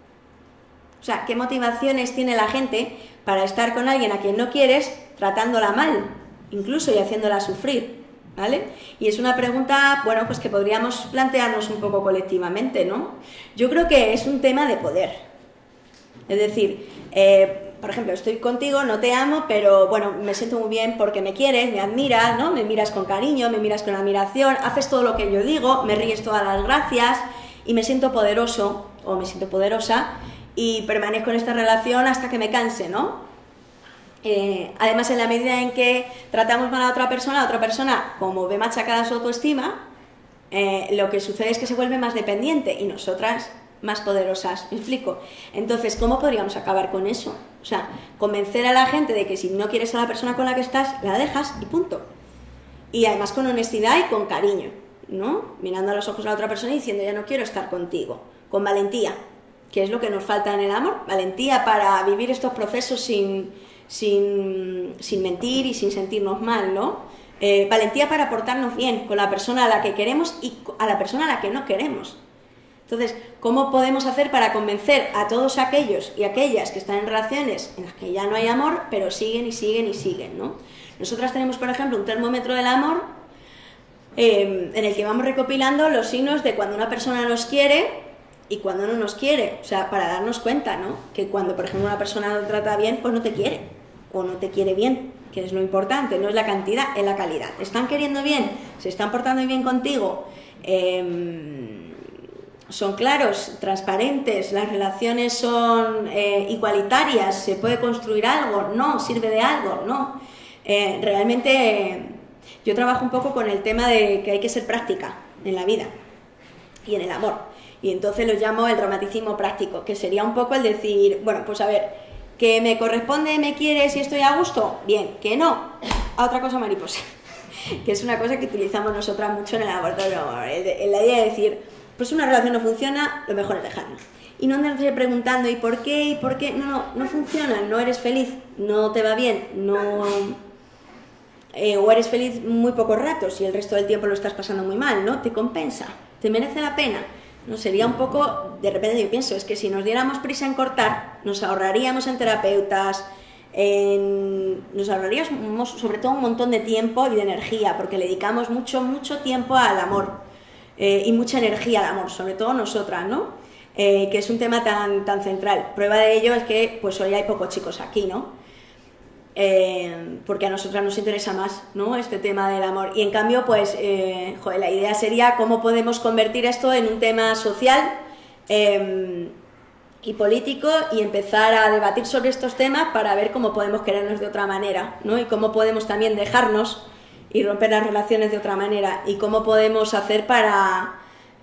O sea, ¿qué motivaciones tiene la gente para estar con alguien a quien no quieres, tratándola mal, incluso y haciéndola sufrir? ¿Vale? Y es una pregunta, bueno, pues que podríamos plantearnos un poco colectivamente, ¿no? Yo creo que es un tema de poder. Es decir, eh, por ejemplo, estoy contigo, no te amo, pero bueno, me siento muy bien porque me quieres, me admiras, ¿no? Me miras con cariño, me miras con admiración, haces todo lo que yo digo, me ríes todas las gracias y me siento poderoso o me siento poderosa y permanezco en esta relación hasta que me canse, ¿no? Eh, además, en la medida en que tratamos mal a otra persona, la otra persona, como ve machacada su autoestima, eh, lo que sucede es que se vuelve más dependiente y nosotras más poderosas. ¿Me explico? Entonces, ¿cómo podríamos acabar con eso? O sea, convencer a la gente de que si no quieres a la persona con la que estás, la dejas y punto. Y además con honestidad y con cariño, ¿no? Mirando a los ojos a la otra persona y diciendo, ya no quiero estar contigo. Con valentía, que es lo que nos falta en el amor. Valentía para vivir estos procesos sin, sin, sin mentir y sin sentirnos mal, ¿no? Eh, valentía para portarnos bien con la persona a la que queremos y a la persona a la que no queremos. Entonces, ¿cómo podemos hacer para convencer a todos aquellos y aquellas que están en relaciones en las que ya no hay amor, pero siguen y siguen y siguen, ¿no? Nosotras tenemos, por ejemplo, un termómetro del amor eh, en el que vamos recopilando los signos de cuando una persona nos quiere y cuando no nos quiere. O sea, para darnos cuenta, ¿no? Que cuando, por ejemplo, una persona no te trata bien, pues no te quiere o no te quiere bien, que es lo importante, no es la cantidad, es la calidad. ¿Te están queriendo bien? ¿Se están portando bien contigo? Eh... Son claros, transparentes, las relaciones son eh, igualitarias, se puede construir algo, no, sirve de algo, no. Eh, realmente eh, yo trabajo un poco con el tema de que hay que ser práctica en la vida y en el amor. Y entonces lo llamo el romanticismo práctico, que sería un poco el decir, bueno, pues a ver, que me corresponde, me quieres y estoy a gusto, bien, que no, a otra cosa mariposa, que es una cosa que utilizamos nosotras mucho en el laboratorio, en la idea de decir, pues una relación no funciona, lo mejor es dejarla. Y no andarse preguntando, ¿y por qué? ¿Y por qué? No, no, no funciona, no eres feliz, no te va bien, no... Eh, o eres feliz muy pocos ratos y el resto del tiempo lo estás pasando muy mal, ¿no? Te compensa, te merece la pena. No, sería un poco, de repente yo pienso, es que si nos diéramos prisa en cortar, nos ahorraríamos en terapeutas, en... nos ahorraríamos sobre todo un montón de tiempo y de energía, porque le dedicamos mucho, mucho tiempo al amor. Eh, y mucha energía al amor, sobre todo nosotras, ¿no? Eh, que es un tema tan, tan central. Prueba de ello es que pues hoy hay pocos chicos aquí, ¿no? Eh, porque a nosotras nos interesa más, ¿no? Este tema del amor. Y en cambio, pues, eh, joder, la idea sería cómo podemos convertir esto en un tema social eh, y político y empezar a debatir sobre estos temas para ver cómo podemos querernos de otra manera, ¿no? Y cómo podemos también dejarnos y romper las relaciones de otra manera, y cómo podemos hacer para,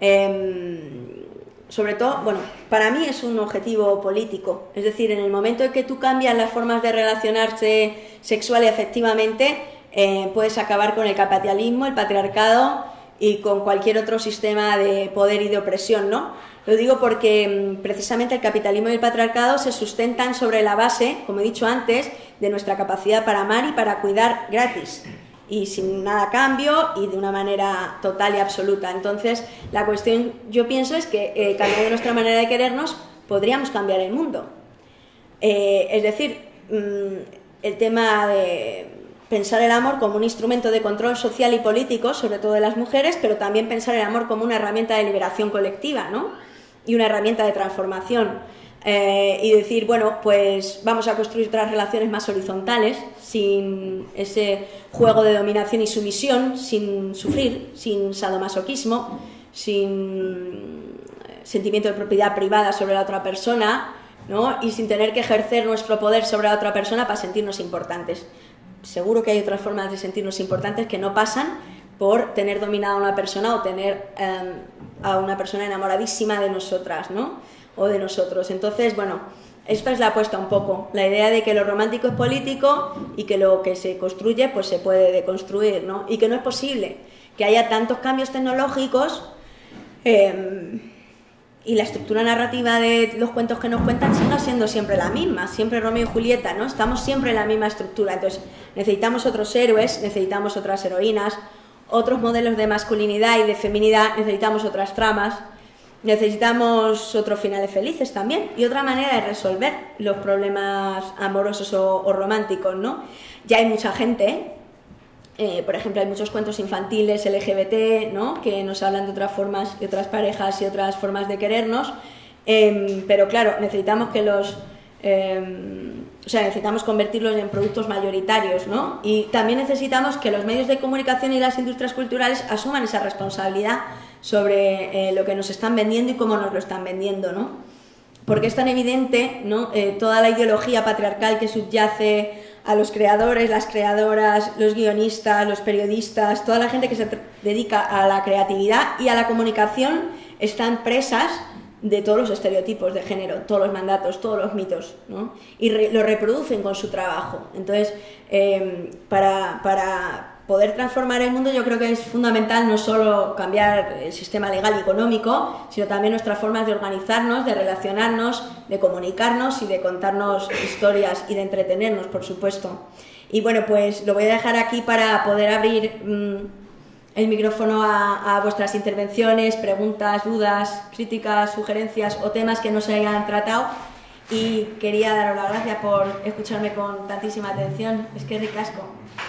eh, sobre todo, bueno, para mí es un objetivo político, es decir, en el momento en que tú cambias las formas de relacionarse sexual y afectivamente, eh, puedes acabar con el capitalismo, el patriarcado y con cualquier otro sistema de poder y de opresión, ¿no? Lo digo porque precisamente el capitalismo y el patriarcado se sustentan sobre la base, como he dicho antes, de nuestra capacidad para amar y para cuidar gratis y sin nada a cambio y de una manera total y absoluta. Entonces, la cuestión, yo pienso, es que eh, cambiando nuestra manera de querernos, podríamos cambiar el mundo. Eh, es decir, mmm, el tema de pensar el amor como un instrumento de control social y político, sobre todo de las mujeres, pero también pensar el amor como una herramienta de liberación colectiva, ¿no? Y una herramienta de transformación. Eh, y decir, bueno, pues vamos a construir otras relaciones más horizontales, sin ese juego de dominación y sumisión, sin sufrir, sin sadomasoquismo, sin sentimiento de propiedad privada sobre la otra persona, ¿no? Y sin tener que ejercer nuestro poder sobre la otra persona para sentirnos importantes. Seguro que hay otras formas de sentirnos importantes que no pasan por tener dominada a una persona o tener eh, a una persona enamoradísima de nosotras, ¿no? O de nosotros. Entonces, bueno, esta es la apuesta un poco, la idea de que lo romántico es político y que lo que se construye pues se puede deconstruir, ¿no? Y que no es posible que haya tantos cambios tecnológicos eh, y la estructura narrativa de los cuentos que nos cuentan siga siendo siempre la misma, siempre Romeo y Julieta, ¿no? Estamos siempre en la misma estructura. Entonces necesitamos otros héroes, necesitamos otras heroínas, otros modelos de masculinidad y de feminidad, necesitamos otras tramas, necesitamos otros finales felices también y otra manera de resolver los problemas amorosos o, o románticos, ¿no? Ya hay mucha gente, eh, por ejemplo, hay muchos cuentos infantiles L G B T, ¿no? Que nos hablan de otras formas, de otras parejas y otras formas de querernos, eh, pero claro, necesitamos que los... Eh, o sea, necesitamos convertirlos en productos mayoritarios, ¿no? Y también necesitamos que los medios de comunicación y las industrias culturales asuman esa responsabilidad sobre eh, lo que nos están vendiendo y cómo nos lo están vendiendo, ¿no? Porque es tan evidente, ¿no? Eh, toda la ideología patriarcal que subyace a los creadores, las creadoras, los guionistas, los periodistas, toda la gente que se dedica a la creatividad y a la comunicación están presas de todos los estereotipos de género, todos los mandatos, todos los mitos, ¿no? Y re, lo reproducen con su trabajo. Entonces, eh, para, para poder transformar el mundo yo creo que es fundamental no solo cambiar el sistema legal y económico, sino también nuestras formas de organizarnos, de relacionarnos, de comunicarnos y de contarnos historias y de entretenernos, por supuesto. Y bueno, pues lo voy a dejar aquí para poder abrir mmm, el micrófono a, a vuestras intervenciones, preguntas, dudas, críticas, sugerencias o temas que no se hayan tratado. Y quería daros las gracias por escucharme con tantísima atención. Es que ricasco.